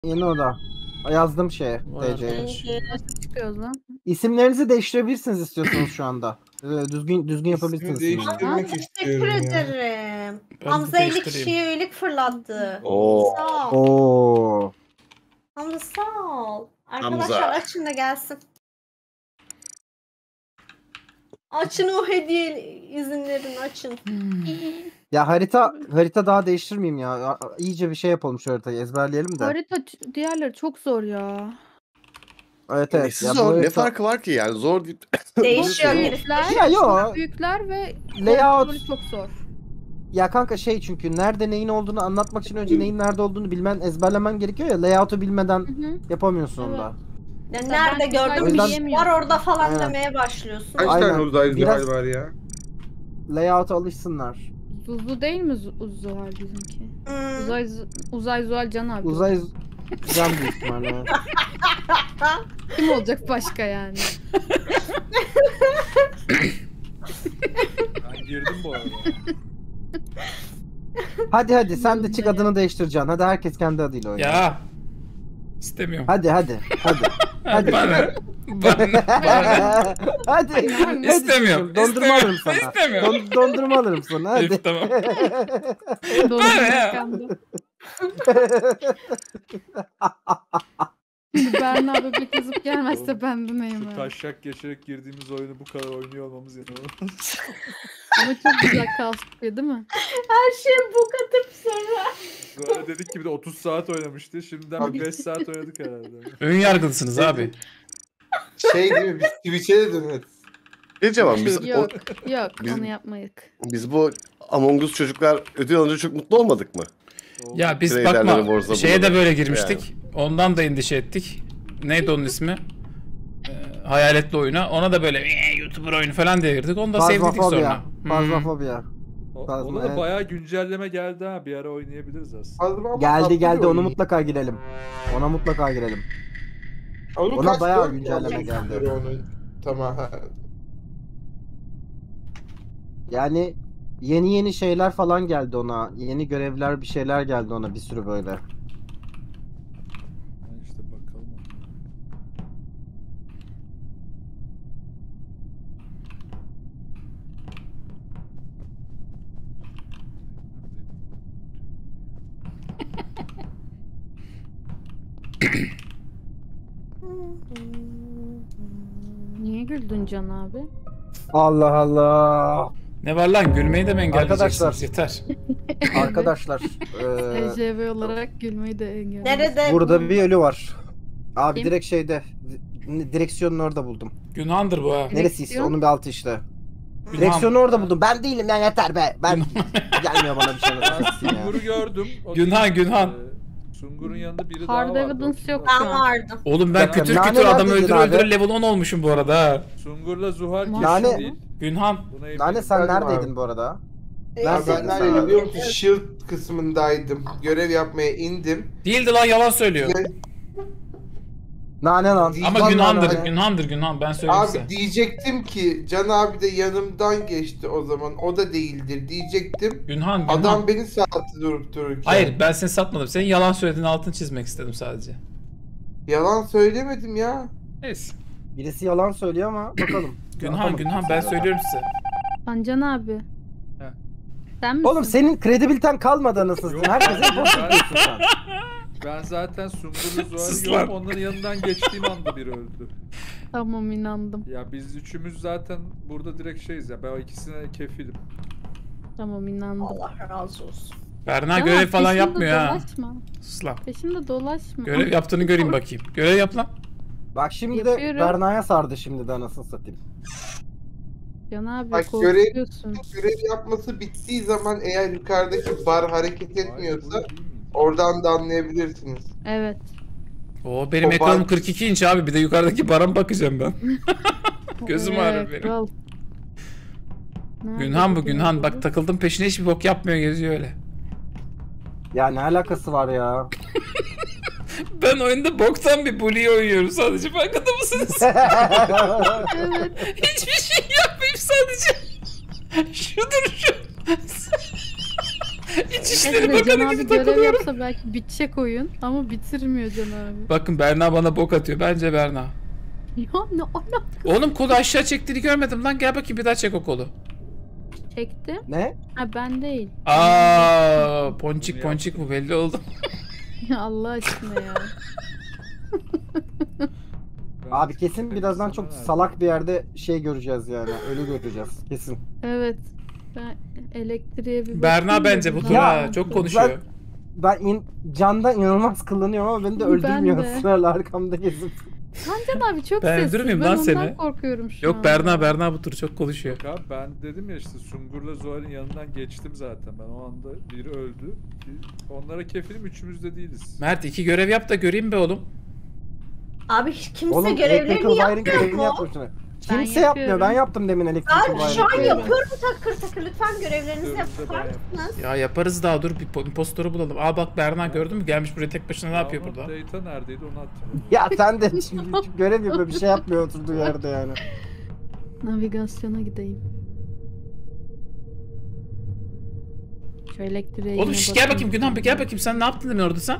Yeni oda. Yazdım şeye. Vay DC'ye. arkadaş. Nasıl çıkıyoruz lan? İsimlerinizi değiştirebilirsiniz istiyorsanız şu anda. Düzgün yapabilirsiniz. İsmi isimleri. değiştirmek Teşekkür istiyorum ya. ederim. Ben Hamza de 50 değiştireyim. kişiye üyelik fırlattı. Oo. Sağ ol. Oo. Hamza sağ ol. Arkadaşlar Hamza. açın da gelsin. Açın o hediye izinlerini açın. Ya harita daha değiştirmeyeyim ya. İyice bir şey yapalım şu haritayı. Ezberleyelim de. Harita diğerleri çok zor ya. Evet evet. Nesi Ya bu zor? Ne harita- farkı var ki yani? Zor deyip... Değişiyor Zor. biri. Büyükler, Ya yo. büyükler ve Layout. kontrolü çok zor. Ya kanka çünkü nerede neyin olduğunu anlatmak için önce neyin nerede olduğunu ezberlemen gerekiyor ya. Layout'u bilmeden Hı hı. yapamıyorsun Evet. onda. Ya Mesela nerede ben gördüm? O yüzden- Bir şey var orada falan Aynen. demeye başlıyorsun. Kaç Aynen. tane uzay Biraz- zuhal var ya? Layout'a alışsınlar. Zuzu değil mi Zuhal bizimki? Hmm. Uzay Zuhal Can abi. Uzay can büyük ihtimalle. Kim olacak başka yani? Ben girdim bu arada. Hadi sen de çık adını değiştireceksin. Hadi herkes kendi adıyla oynuyor. Ya. İstemiyorum. Hadi. Hadi. Bana. Hadi. İstemiyorum. Dondurma alırım sana. İstemiyorum. Dondurma alırım sana. Hadi. Elif, tamam. Berna bebek yazıp gelmezse ben de neyim Şu ya. taşak geçerek girdiğimiz oyunu bu kadar oynuyor olmamız inanılmaz. Ama çok güzel kaos yapıyor değil mi? Her şey bu katıp sonra. Sonra dedik ki bir de 30 saat oynamıştı. Şimdiden bir 5 saat oynadık herhalde. Ön yargılısınız abi. Şey değil mi? Biz Twitch'e de döneriz. Ne cevap? Biz, Yok Biz- onu yapmayık. biz bu Among Us çocuklar ödül alınca çok mutlu olmadık mı? Ya biz Traderleri bakma borsa şeye de bulmadı. böyle girmiştik. Ondan da endişe ettik. Neydi onun ismi? Hayaletli oyuna. Ona da böyle YouTuber oyunu falan diye girdik. Onu da sevdik sonra. Fazlafobiya. Ona da evet. bayağı güncelleme geldi ha. Bir ara oynayabiliriz aslında. Fazla ama tatlı bir Geldi oyun. onu mutlaka girelim. Ona mutlaka girelim. Onun Ona kaç bayağı dört güncelleme oldu geldi. Onu. Tamam. Yani yeni şeyler falan geldi ona. Yeni görevler bir şeyler geldi ona bir sürü böyle. Yani işte bakalım. Niye güldün Can abi? Allah Allah. Ne var lan? Gülmeyi de mi engelleyeceksiniz? Arkadaşlar. Yeter. Arkadaşlar TCV olarak gülmeyi de engelledim. Nerede? burada bir ölü var. Abi Kim? direkt şeyde direksiyonun orada buldum. Günhandır bu ha. Neresiyse onun bir altı işte. Günhan. Direksiyonu orada buldum. Ben değilim ya yeter be. Ben gelmiyor bana bir şey. Ben Sungur'u gördüm. O Günhan, değil. Günhan. Sungur'un yanında biri Hard daha vardı. evidence yok. Ben vardım. Oğlum ben Ya, kütür nane kütür adam neredeydin öldüre abi? öldüre level 10 olmuşum bu arada ha. Sungur'la Zuhal kesin Nane- değil. Günhan. Buna eminim. Nane sen Geldim neredeydin abi. bu arada? Ya Neredeydin ben sen? nerede biliyor musun? Shield kısmındaydım. Görev yapmaya indim. Değildi lan, yalan söylüyor. Nane lan. Değil Ama lan, Günhan'dır. nane. Günhan'dır Günhan. Ben söyleyeyim size. Abi diyecektim ki Can abi de yanımdan geçti o zaman. O da değildir diyecektim. Günhan. Adam beni sattı durup dururken. Hayır, ben seni satmadım. Senin yalan söylediğin altını çizmek istedim sadece. Yalan söylemedim ya. Neyse. Birisi yalan söylüyor ama bakalım. Günhan ben söylüyorum size. Lan Can abi. Heh. Sen misin? Oğlum senin kredibiliten kalmadı anasını. Yok. Herkese boş yapıyorsun sen. Ben zaten Sungur'la Sus Zuhal'i lan. gördüm. Onların yanından geçtiğim anda biri öldü. Tamam inandım. Ya biz üçümüz zaten burada direkt şeyiz ya. Ben o ikisine kefilim. Tamam inandım. Allah razı olsun. Berna Can görev abi, falan peşimde yapmıyor ha. Dolaşma. Sus lan. Peşimde dolaşma. Görev yaptığını göreyim bakayım. Görev yap lan. Bak şimdi de Yapıyorum. Berna'ya sardı şimdi de anasını satayım. Can abi Bak, korkuyorsun. Görev yapması bittiği zaman eğer yukarıdaki bar hareket etmiyorsa Hayır, bu değil mi? oradan da anlayabilirsiniz. Evet. Oo, benim O ekranım bar- 42 inç abi. Bir de yukarıdaki bara mı bakacağım ben? Gözüm ağrır benim. kral. Nerede Günhan bu bu Günhan. Günhan? Bak takıldım peşine, hiçbir bok yapmıyor, geziyor öyle. Ya ne alakası var ya? Ben oyunda boktan bir bully oynuyorum sadece, farkında mısınız? Evet. Hiçbir şey yapmayayım sadece. Şudur şu. İçişleri Evet, Can Bakanı abi gibi görev takılıyorum. yapsa belki bitecek oyun ama bitirmiyor Can abi. Bakın Berna bana bok atıyor. Bence Berna. Ya ne ala? Oğlum kolu aşağı çektiğini görmedim lan. Gel bakayım bir daha çek o kolu. Çektim. Ne? Ha ben değil. Ponçik bu belli oldu. Ya Allah aşkına ya. Abi kesin birazdan çok salak bir yerde şey göreceğiz yani. Ölü göreceğiz kesin. Evet. Ben elektriğe bir Berna bakayım da bence bu buradan- tur Ya, ha. Çok konuşuyor. Candan inanılmaz kullanıyorum ama beni de Ben öldürmüyor de. ısrarla arkamda gezip. Can abi çok Ben sessiz. öldürmeyeyim Ben lan ondan seni. korkuyorum şu Yok an. Berna bu tur çok konuşuyor. Yok abi ben dedim ya işte Sungur'la Zuhal'in yanından geçtim zaten. Ben o anda biri öldü. Onlara kefilim, üçümüz de değiliz. Mert 2 görev yap da göreyim be oğlum. Abi kimse Oğlum görevlerini electrical wiring yapmıyor görevini mu? yapmış. Kimse yapıyorum. yapmıyor. Ben yaptım demin electrical Abi wiring. şu an Wiring. yapıyorum takır takır. Lütfen görevlerinizi Dur, yapar ben mısınız? Ya yaparız daha dur bir impostoru bulalım. Aa bak Berna gördün mü? Gelmiş buraya tek başına ne yapıyor Ama burada? Data neredeydi onu hatırlamıyorum. Ya sen de şimdi görev yapıyor bir şey yapmıyor oturduğu yerde yani. Navigasyona gideyim. Şu elektriğe Oğlum yine şş, gel bakayım Günhan bir gel bakayım sen ne yaptın demin orada sen?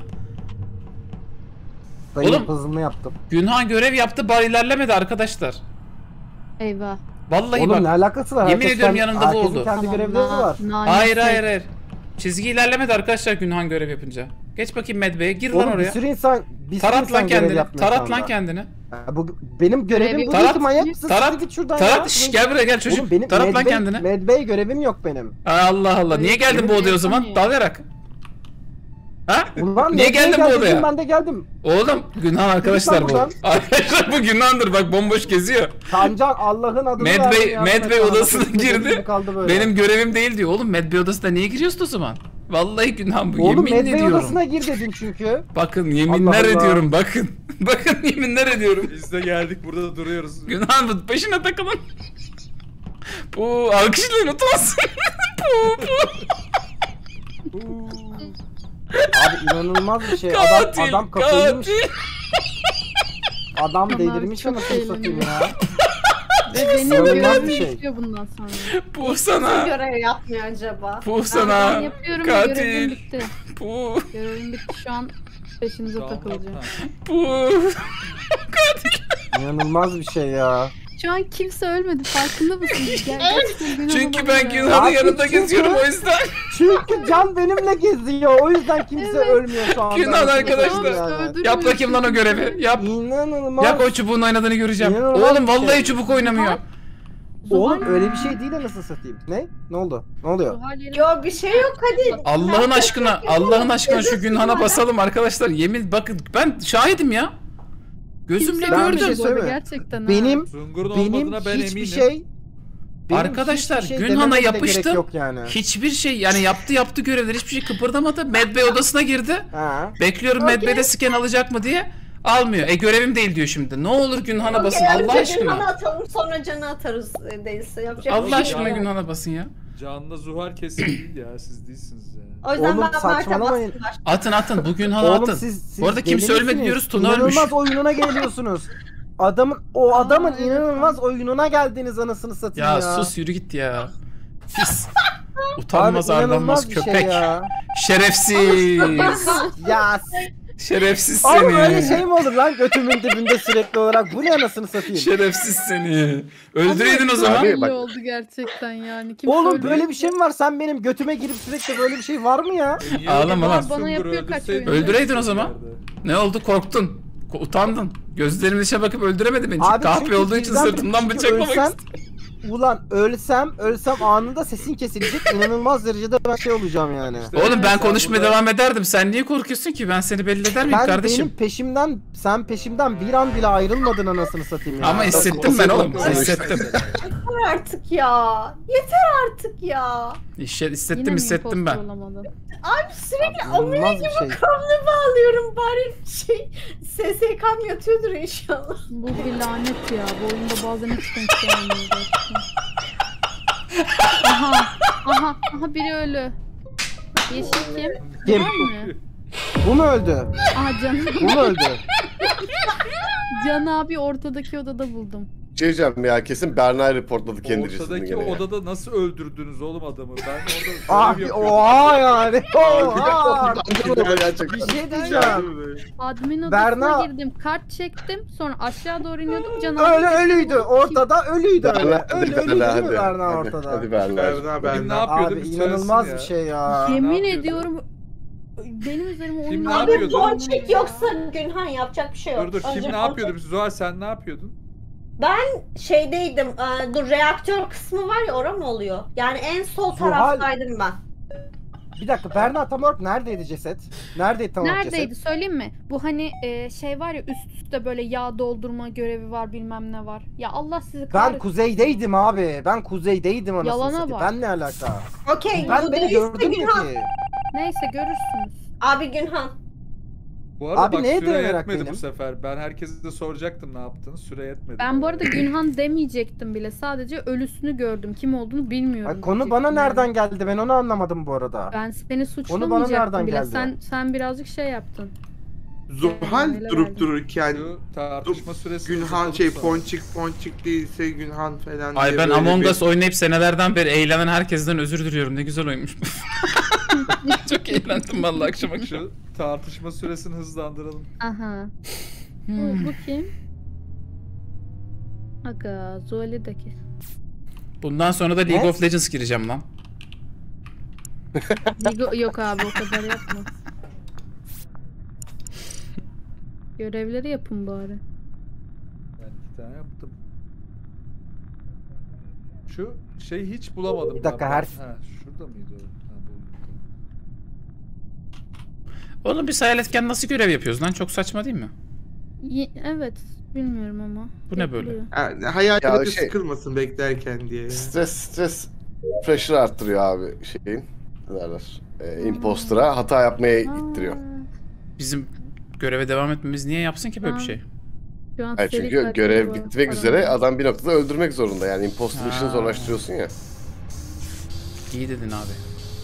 Dayı Oğlum. hızını yaptım. Günhan görev yaptı bar ilerlemedi arkadaşlar. Eyvah. Vallahi Oğlum bak. ne alakası var? Yemin Herkes ediyorum kendi- yanında bu herkesin oldu. kendi Tamam, görevleri var. Hayır. Çizgi ilerlemedi arkadaşlar Günhan görev yapınca. Geç bakayım Medbay'e gir lan Oğlum bir oraya. sürü insan Tarat lan kendini. yapmıyor şu Tarat lan anda. kendini. Ya bu benim görevim Görevi- bu Tarat- değil manyak mısın? Tarat- Siktir git şuradan Tarat ya. şş, gel buraya gel çocuk. Oğlum benim Tarat lan Medbay- kendini. Medbay görevim yok benim. Allah Allah. Niye geldin bu odaya o zaman? Yapamıyor. Dalayarak. Ha? Ulan Niye Medbay'e geldin bu gel odaya? dedim, ben de geldim. Oğlum Günhan arkadaşlar bu. buradan. Arkadaşlar bu Günhan'dır bak bomboş geziyor. Tancan Allah'ın adını Medbay- verdi ya. Medbay Adam odasına üstüne girdi. gibi kaldı böyle. Benim görevim değil diyor. Oğlum Medbay odasına niye giriyorsun o zaman? Vallahi Günhan bu. Oğlum Yemin Medbay ediyorum. odasına gir dedin çünkü. Bakın yeminler Allah Allah. ediyorum bakın. Bakın yeminler ediyorum. Biz de geldik burada duruyoruz. Günhan bu peşine takılın. Bu alkışlayın utanmasın. Abi inanılmaz bir şey. Adam kafayı yemiş. katil. Adam Tamam, delirmiş çok anasını satayım eğleniyor. ya. Ve benim İnanılmaz görevim bir şey. bitiyor bundan sonra. Puh Kim sana. görev yapmıyor acaba? Puh Ben sana. yapıyorum ve görevim Katil. bitti. Puh. Görevim bitti şu an peşinize takılacağım. Puh. İnanılmaz bir şey ya. Şu an kimse ölmedi farkında mısınız? Gerçekten Günhan Çünkü ben olabilir. Günhan'ın Abi yanında çünkü- geziyorum o yüzden. Çünkü Can benimle geziyor. O yüzden kimse ölmüyor şu anda. Günhan arkadaşlar. Tamam, öldürmüyor. Yap bakayım lan o görevi. Yap. İnanılmaz. Yap o çubuğun oynadığını göreceğim. İnanılmaz Oğlum bir vallahi şey. çubuk oynamıyor. Oğlum öyle bir şey değil anasını satayım. Ne? Ne oldu? Ne oluyor? Yo bir şey yok hadi. Allah'ın aşkına şu Günhan'a basalım arkadaşlar. Yemin bakın ben şahidim ya. Gözümle Kimse Ben bir gördüm. şey ölmedi bu arada, söyleyeyim. gerçekten ha. Benim Sungur'un benim olmadığına ben hiçbir eminim. şey Arkadaşlar, hiçbir şey Günhan'a dememe bile yapıştım. gerek Yok yani. Hiçbir şey yani yaptı görevleri hiçbir şey kıpırdamadı. Medbay odasına girdi. Ha. Bekliyorum Okey. Medbay'de scan alacak mı diye. Almıyor. Görevim değil diyor şimdi. Ne olur Günhan'a basın Allah Günhan'a aşkına. atalım sonra canı atarız değilse yapacak bir Allah şey aşkına yok. Günhan'a basın ya. Can'la Zuhal kesin değil ya, siz değilsiniz yani. O yüzden Oğlum, ben Mert'e saçmalamayın. bastım. Atın bu Günhan'a Oğlum atın. siz Bu arada kimse deli ölmedi misiniz? diyoruz, Tuna ölmüş. İnanılmaz oyununa geliyorsunuz. Adamın evet, inanılmaz oyununa geldiniz anasını satayım ya. Ya sus yürü git ya. Pis. Utanmaz Abi, arlanmaz inanılmaz bir köpek. Şey ya. Şerefsiz. Ya Şerefsiz abi seni. öyle şey mi olur lan götümün dibinde sürekli olarak? Bu ne anasını satayım? Şerefsiz seni. Öldüreydin o zaman. Abi, Belli bak- oldu gerçekten yani. Kimse Oğlum ölmedi. böyle bir şey mi var? Sen benim götüme girip sürekli böyle bir şey var mı ya? Niye Ağlama lan. Bana yapıyor kaç oyun. Öldüreydin o zaman. Ne oldu korktun. Utandın. Gözlerimin içine bakıp öldüremedi beni. Çünkü Abi kahpe çünkü olduğu için birden- sırtımdan çünkü bıçaklamak ölsem- istedim. Ulan ölsem anında sesin kesilecek. İnanılmaz derecede ben şey olacağım yani. Oğlum ben sen konuşmaya burada- devam ederdim. Sen niye korkuyorsun ki? Ben seni belli eder miyim Sen kardeşim? sen peşimden bir an bile ayrılmadın anasını satayım ya. Ama hissettim ben oğlum. Hissettim. Yeter artık ya. Yeter artık ya. Hissettim Yine mi hissettim ben. impostor olamadım? Abi sürekli İnanılmaz bir şey. kablo bağlıyorum bari SSK'm yatıyordur inşallah. Bu bir lanet ya. Bu oyunda bazen hiç denk gelmiyor gerçekten. Aha biri ölü. Yeşil kim? Kim? Var mı? Bu mu öldü? Aha Can. Bu mu öldü? Can abi ortadaki odada buldum. diyeceğim ya, kesin Berna reportladı kendi cesini Ortadaki gene ya. odada nasıl öldürdünüz oğlum adamı? Ben orada Abi görev yapıyordum. oha yani. Oha. Gerçekten. Bir şey diyeceğim. Admin odasına Berna- girdim, kart çektim. Sonra aşağı doğru iniyordum. Can abi Öyle ölüydü. Ortada ölüydü öyle. Berna, Öyle hadi ölüydü Berna, değil mi hadi. Berna Hadi, ortada? hadi Berna. Berna Kim ne Berna. yapıyordu? Abi Bir inanılmaz söylesin bir şey ya. Ne Yemin yapıyordu? ediyorum benim üzerime Kim oyun ne oynadı. Abi yapıyordu? ponçik yoksa Günhan yapacak bir şey yok. Dur dur, kim Önce ne ponçik- yapıyordu? Zuhal sen ne yapıyordun? Şeydeydim. Dur, reaktör kısmı var ya, orada mı oluyor? Yani en sol Zuhal- taraftaydım ben. Bir dakika Berna tam olarak neredeydi ceset? Neredeydi tam olarak Neredeydi ceset? söyleyeyim mi? Bu hani şey var ya, üst üste böyle yağ doldurma görevi var, bilmem ne var. Ya Allah sizi Ben kahretsin. kuzeydeydim abi. Ben kuzeydeydim anasını Yalana satayım. bak. Ben ne alaka? Okey. Ben bu beni değilse gördün mü Günhan. ki? Neyse görürsünüz. Abi Günhan. Bu arada Abi bak neye süre dayanarak yetmedi benim? bu sefer. Ben herkese de soracaktım ne yaptığını. Süre yetmedi. Ben bu arada Günhan demeyecektim bile. Sadece ölüsünü gördüm. Kim olduğunu bilmiyorum. Ay, konu bana diyecektim yani. nereden geldi? Ben onu anlamadım bu arada. Ben seni nereden suçlamayacaktım bile. geldi? Sen birazcık şey yaptın. Zuhal Öyle durup verdim. dururken Şu tartışma süresi Günhan uzatalım sonra. ponçik değilse Günhan falan Ay diye ben böyle Among bir- Us oynayıp senelerden beri eğlenen herkesten özür diliyorum. Ne güzel oymuş. Çok eğlendim vallahi akşam akşam. Şu tartışma süresini hızlandıralım. Aha. Bu kim? Aga, Zuhali'deki. Bundan sonra da League Ne? of Legends gireceğim lan. Yok abi, o kadar yapma. Görevleri yapın bari. Ben 2 tane yaptım. Şu şeyi hiç bulamadım. Bir dakika, ben. her- Ha, şurada mıydı o? Ha, buldum. Oğlum biz hayaletken nasıl görev yapıyoruz lan? Çok saçma değil mi? Evet, bilmiyorum ama. Bu ne böyle? Yapılıyor. Yani hayalete Ya şey- sıkılmasın beklerken diye. ya. Stres pressure arttırıyor abi şeyin. Ne derler? Impostor'a hata yapmaya ittiriyor. Aa, Bizim göreve devam etmemiz niye yapsın ki böyle bir Ha. şey? Şu an Hayır, seri çünkü katil görev bu bitmek arada. üzere, adam bir noktada öldürmek zorunda. Yani impostor işini Ha. zorlaştırıyorsun ya. İyi dedin abi.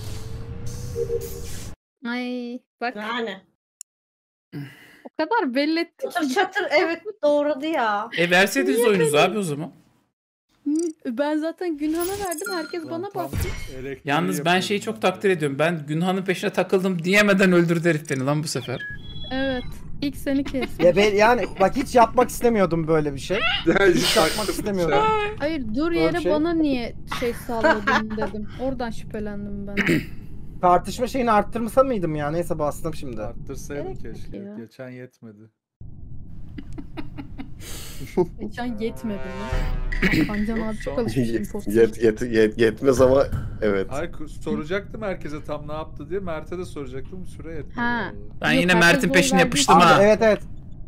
Ay bak, Yani. o kadar belli ettik. Çatır çatır evet doğradı ya. Verseydiniz oyununuzu abi o zaman. Ben zaten Günhan'a verdim, herkes Ulan bana tam baktı. elektriği Yalnız ben yapıyordum şeyi çok de. takdir ediyorum. Ben Günhan'ın peşine takıldım diyemeden öldürdü herif beni lan bu sefer. Evet, ilk seni kestim. Ya ben yani bak hiç yapmak istemiyordum böyle bir şey. Yani Hiç yapmak istemiyordum. Hayır, dur Böyle yere şey- bana niye şey salladın dedim. Oradan şüphelendim ben. Tartışma şeyini arttırmasa mıydım ya? Neyse bastım şimdi. Arttırsaydın Gerek yok keşke. ya. Geçen yetmedi. Geçen yetmedi mi? Pancan abi çok alışmışım poster. Yetmez ama evet. Hayır, soracaktım herkese tam ne yaptı diye. Mert'e de soracaktım. Süre yetmedi. Ha. vallahi. Ben Yok, yine herkes Mert'in oy peşine verdiği yapıştım Abi, ha. evet.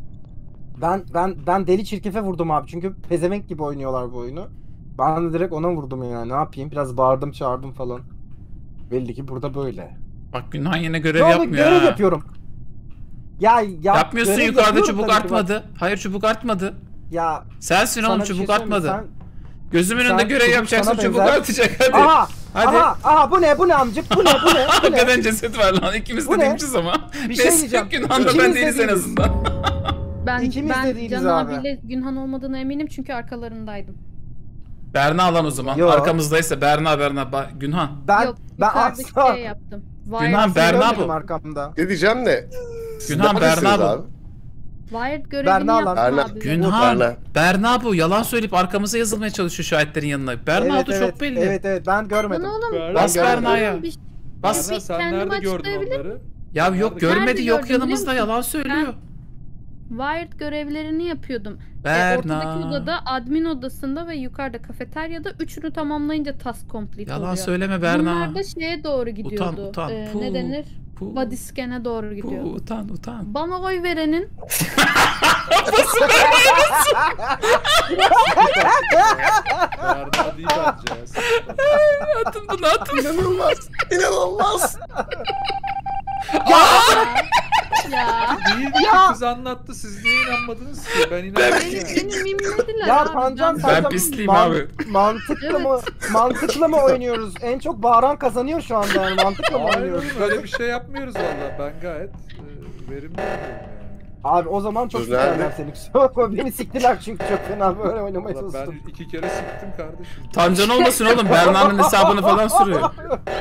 Ben deli çirkefe vurdum abi çünkü pezevenk gibi oynuyorlar bu oyunu. Ben de direkt ona vurdum yani. Ne yapayım? Biraz bağırdım, çağırdım falan. Belli ki burada böyle. Bak Günhan yine Ne görev oldu? yapmıyor Görev ha. yapıyorum. Ya Yapmıyorsun, görev yukarıda yapıyorum çubuk tabii ki bak. artmadı. Hayır çubuk artmadı. Ya Sensin sana oğlum bir şey çubuk söyleyeyim mi? artmadı. Gözümün önünde sen görev çubuk yapacaksın, sana çubuk benzer- artacak hadi. Aha! Hadi. Aha bu ne amcık? Bu ne? Bu ne? Hakikaten ceset var lan. İkimiz Bu de ne? değilmişiz ama. Bir şey Neyse, diyeceğim. Günhan da İkimiz ben de değiliz en değiliz. azından. İkimiz de Ben değiliz Can abi. abiyle Günhan olmadığına eminim çünkü arkalarındaydım. Berna alan o zaman. Yo. Arkamızdaysa Berna. Günhan. Ben Yok, ben yukarıdaki asla şey yaptım. Günhan, Wired, Berna görmedim bu. arkamda. Ne diyeceğim de. siz Günhan, neredesiniz Berna bu. abi? Wired görevini Berna yaptım Berna. abi. Günhan. Berna. Berna bu. Yalan söyleyip arkamıza yazılmaya çalışıyor şahitlerin yanına. Berna Evet, olduğu evet, çok belli. Evet ben görmedim. Lan oğlum, Berna- Bas görmedim. Berna'ya. bir- Bas. Berna, sen kendimi nerede gördün açıklayabilir onları? Ya yok Nerede görmedi, Nerede yok gördün yanımızda, biliyor musun? yalan söylüyor. Wired görevlerini yapıyordum. Berna. Ortadaki odada, admin odasında ve yukarıda kafeteryada üçünü tamamlayınca task complete Yalan oluyor. söyleme Berna. Bunlar da şeye doğru gidiyordu. utan. Ne Puh. denir? Puh, Body scan'e doğru gidiyordu. utan. Bana oy verenin Berna değil bence. Atın bunu atın. İnanılmaz. İnanılmaz. ya. Değildi ki, kız anlattı. Siz niye inanmadınız ki? Ben inanmadım yani. Beni mimlediler Ya abi. Tancan Ben sen pisliyim abi. Mantıklı mı oynuyoruz? En çok bağıran kazanıyor şu anda yani mantıklı mı Hayır oynuyoruz? oğlum, öyle bir şey yapmıyoruz valla. Ben gayet verimli oynuyorum yani. Abi o zaman çok Dur, nerede? siktirler seni. Kusura bakma, beni siktiler çünkü çok fena böyle oynamaya Ulan çalıştım. ben 2 kere siktim kardeşim. Tancan olmasın oğlum. Berna'nın hesabını falan sürüyor.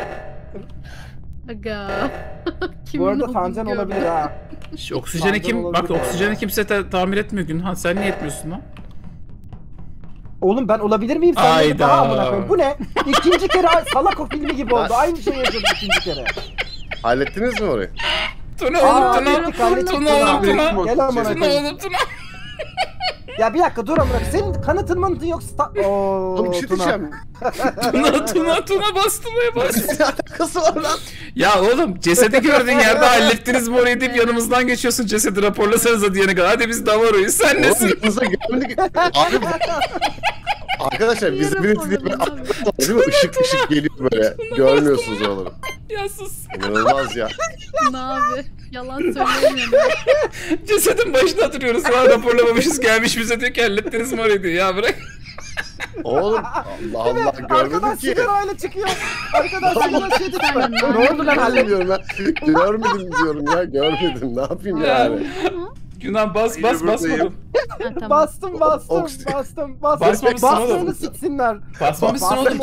Aga. Bu Kimin arada olduğunu Tancan görmedim. olabilir ha. Oksijeni Tancan kim? olabilir Bak ya. oksijeni kimse tamir etmiyor Günhan. Sen niye etmiyorsun lan? Oğlum ben olabilir miyim? Sen Hayda. daha amına koyayım. Bu ne? İkinci kere salak o filmi gibi oldu. Aynı şey yaşadım ikinci kere. Hallettiniz mi orayı? Tuna Aa, oğlum Tuna. hallettik, hallettik. Tuna oğlum Tuna. Gel amına Tuna koyayım. oğlum Tuna. Ya bir dakika dur amına koyayım. Senin kanıtın manıtın yoksa... Oğlum bir şey Tuna. diyeceğim. Tuna bastırmaya bas. Ne alakası var lan? Ya oğlum cesedi gördüğün yerde hallettiniz mi orayı deyip yanımızdan geçiyorsun, cesedi raporlasanıza diyene kadar. Hadi biz Davaro'yuz, sen Oğlum nesin? yanınıza gelmedik. Abi arkadaşlar Niye visibility diye raporladın bir abi? aklıma değil mi? Işık geliyor böyle. Görmüyorsunuz oraları. Ya sus. İnanılmaz ya. Ne abi? Yalan söylemiyorum. Cesedin başına oturuyoruz, daha raporlamamışız, gelmiş bize diyor ki hallettiniz mi orayı diyor. Ya bırak. Oğlum Allah Allah görmedim Arkadan ki. sigarayla çıkıyor. Arkadan sigara şey Sen dedi. Ne oldu lan halledin? Bilmiyorum ben. Görmedim diyorum ya. Görmedim. Ne yapayım Ya. yani? Günah bas Yine buradayım. basmadım. Ha, tamam. Bastım. Oksijen. Basmamışsın Bastığını oğlum. siksinler. Basmamışsın oğlum.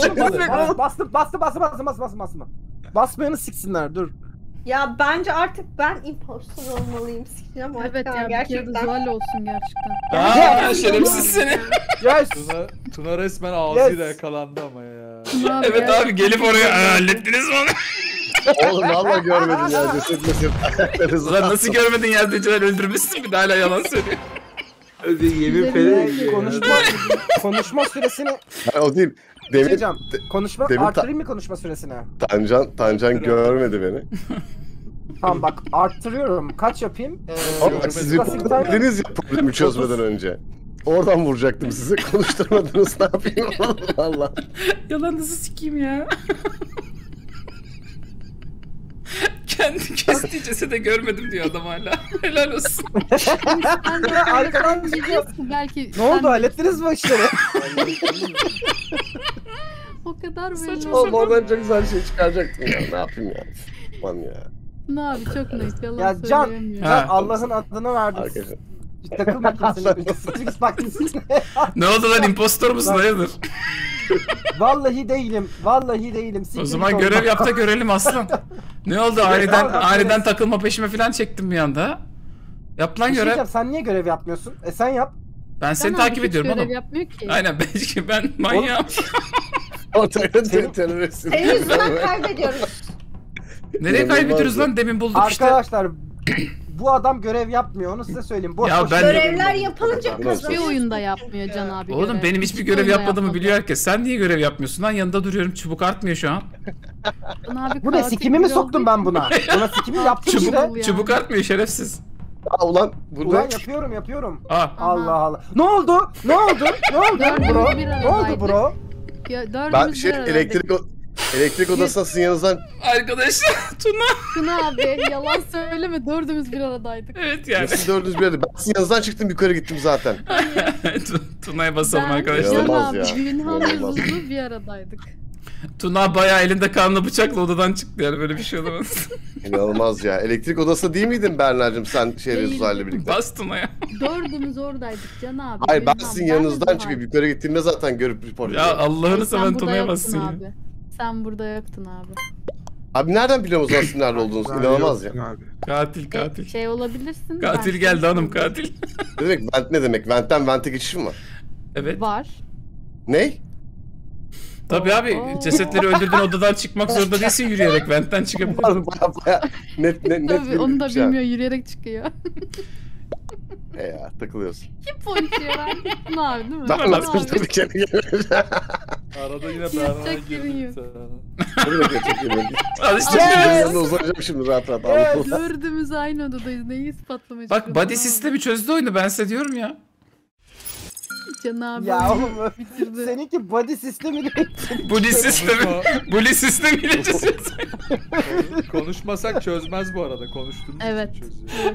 Bastım. Basmayanı siksinler dur. Ya bence artık ben impostor olmalıyım. Sikeceğim artık Evet ha, ya bir kere de gerçekten. zuhal olsun gerçekten. Aa şerefsiz seni. Yes. Tuna resmen ağzıyla yakalandı ama ya. Tuna abi Evet abi gelip oraya "Aa, hallettiniz mi onu? Oğlum valla görmedim ya. Ceset meset. Ayaklarınızı Ulan nasıl görmedin yerdeciler öldürmüşsün bir de hala yalan söylüyor. Yemin Güzel falan Konuşma süresini O değil. Demin diyeceğim. Konuşma Demin ta- arttırayım mı konuşma süresini? Tancan görmedi beni. Tamam bak arttırıyorum. Kaç yapayım? Ama siz basit time- dediniz ya problemi çözmeden önce. Oradan vuracaktım sizi. Konuşturmadınız, ne yapayım? Allah. Yalanınızı sikeyim ya. Kendi kestiği cesede görmedim diyor adam hala. Helal olsun. Sen de Arkadan diyeceğiz ki belki Ne oldu, hallettiniz mi o işleri? o kadar belli Saçma Oğlum oldu. oradan çok güzel şey çıkaracaktım ya. Ne yapayım ya? Aman ya. Ne abi çok net yalan Ya Can, söyleyemiyor. Ha. Allah'ın adını verdim. Arkadaşlar. Takılma kimsenin. Sıkıntı bak. Ne oldu lan, impostor musun hayırdır? Vallahi değilim. O Siktir zaman git görev oradan. yap da görelim aslan. Ne oldu, aniden takılma peşime falan çektim bir anda. Yap lan Bir şey görev. diyeceğim, sen niye görev yapmıyorsun? Sen yap. Ben seni Can abi takip hiç ediyorum görev oğlum. yapmıyor ki. Aynen belki ben manyağım. O terörist. Senin yüzünden kaybediyoruz. Nereye İnanılmaz kaybediyoruz ya. lan, demin bulduk işte. Arkadaşlar bu adam görev yapmıyor, onu size söyleyeyim. Boş Ya boş ben- Görevler yapılınca Nasıl? Bir kazanıyoruz. oyunda yapmıyor Can abi Oğlum görev. benim hiçbir Hiç görev oyunda yapmadığımı yapmadı. biliyor herkes. Sen niye görev yapmıyorsun lan? Yanında duruyorum, çubuk artmıyor şu an. Can abi Bu ne, katil sikimi mi biri soktum olduğu ben buna? Buna sikimi yaptım Çubuk, işte. ya. çubuk artmıyor şerefsiz. Aa ulan burada. Ulan yapıyorum. Aa. Allah Allah. Ne oldu bro? Dördümüz bir Ne oldu aradaydık. bro? Ya, dördümüz Ben bir şey aradaydık. elektrik odasına sizin yanınızdan Arkadaşlar Tuna. Tuna abi yalan söyleme, dördümüz bir aradaydık. Evet yani. siz dördünüz bir yerde. Ben sizin yanınızdan çıktım yukarı gittim zaten. Tuna'ya basalım Ben, arkadaşlar. Can İnanılmaz abi, ya. Günhan ve İnanılmaz. Zuzu bir aradaydık. Tuna bayağı elinde kanlı bıçakla odadan çıktı yani, böyle bir şey olamaz. İnanılmaz ya. Elektrik odasında değil miydin Berna'cığım sen Değildim. Uzay'la birlikte? Bas Tuna'ya. Dördümüz oradaydık Can abi. Hayır ben Günhan, sizin de yanınızdan Zuhal. çıkıp yukarı gittiğimde zaten görüp report Ya ediyorum. Allah'ını Sen seven burada Tuna'ya yoktun bassın ya. abi. Sen burada yoktun abi. Abi nereden biliyorum o zaman sizin nerede olduğunuzu? İnanılmaz ya. Katil. Şey olabilirsin. Katil ben geldi sana hanım, söyleyeyim. katil. Ne demek vent ne demek? Vent'ten vent'e geçiş mi var? Evet. Var. Ne? Tabii abi, Oo. cesetleri öldürdüğün odadan çıkmak zorunda değilsin yürüyerek. Ventten çıkabilirsin. Abi baya net Tabii onu da bilmiş yani. bilmiyor, yürüyerek çıkıyor. Ya takılıyorsun. Kim ponçuyor abi? Tuna abi değil mi? Ben Tuna nasıl abi. tabii kendi gelmiş. Arada yine Yapacak Berna'ya yerin girdim yok. sana. Tabii ki çok iyi. Al işte. Yes! Yanına uzanacağım şimdi rahat rahat. Yes! Anlatma. Dördümüz aynı odadayız. Neyi ispatlamaya Bak çalışıyorsun body abi? sistemi çözdü oyunu, ben size diyorum ya. Can abi Ya oyunu oğlum bitirdi. seninki body sistemi değil. Bully sistemi. Bully sistemiyle çözüyorsun. Konuşmasak çözmez bu arada. Konuştuğumuz Evet. için çözüyor.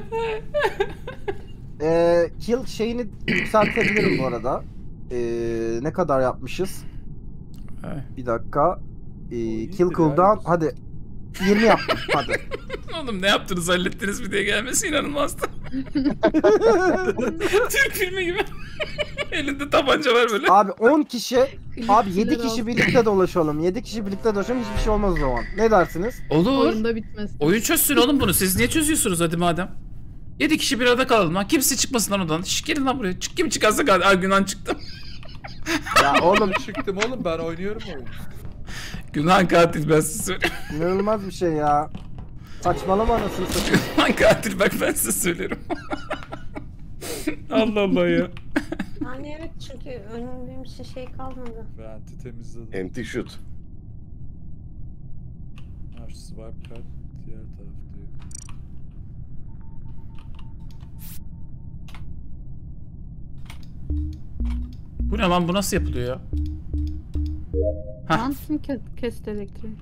Kill şeyini yükseltebilirim bu arada. Ne kadar yapmışız? Bir dakika. iyidir Kill ya, cooldown. güzel. Hadi. 20 yaptım. Hadi. Oğlum ne yaptınız, hallettiniz mi diye gelmesi inanılmazdı. Türk filmi gibi. Elinde tabanca var böyle. Abi 10 kişi, abi 7 Klipçiler kişi olsun. birlikte dolaşalım. 7 kişi birlikte dolaşalım, hiçbir şey olmaz o zaman. Ne dersiniz? Olur. Oyunda bitmez. Oyun çözsün oğlum bunu. Siz niye çözüyorsunuz hadi madem? 7 kişi bir arada kalalım lan. Kimse çıkmasın lan odadan. Şş, gelin lan buraya. Kim çıkarsa kaldı. Ay Günhan çıktı. Ya oğlum Çıktım oğlum, ben oynuyorum oyunu. Günhan katil, ben size söyleyeyim. inanılmaz bir şey ya. Saçmalama anasını satayım. Günhan katil, bak ben size söylerim. Allah Allah ya. Yani evet, çünkü önümde bir şey kalmadı. Vent'i temizledim. Empty shoot. Ha, şu swipe card diğer tarafta. Bu ne lan, bu nasıl yapılıyor ya? Hah. Lan kim kesti elektriği?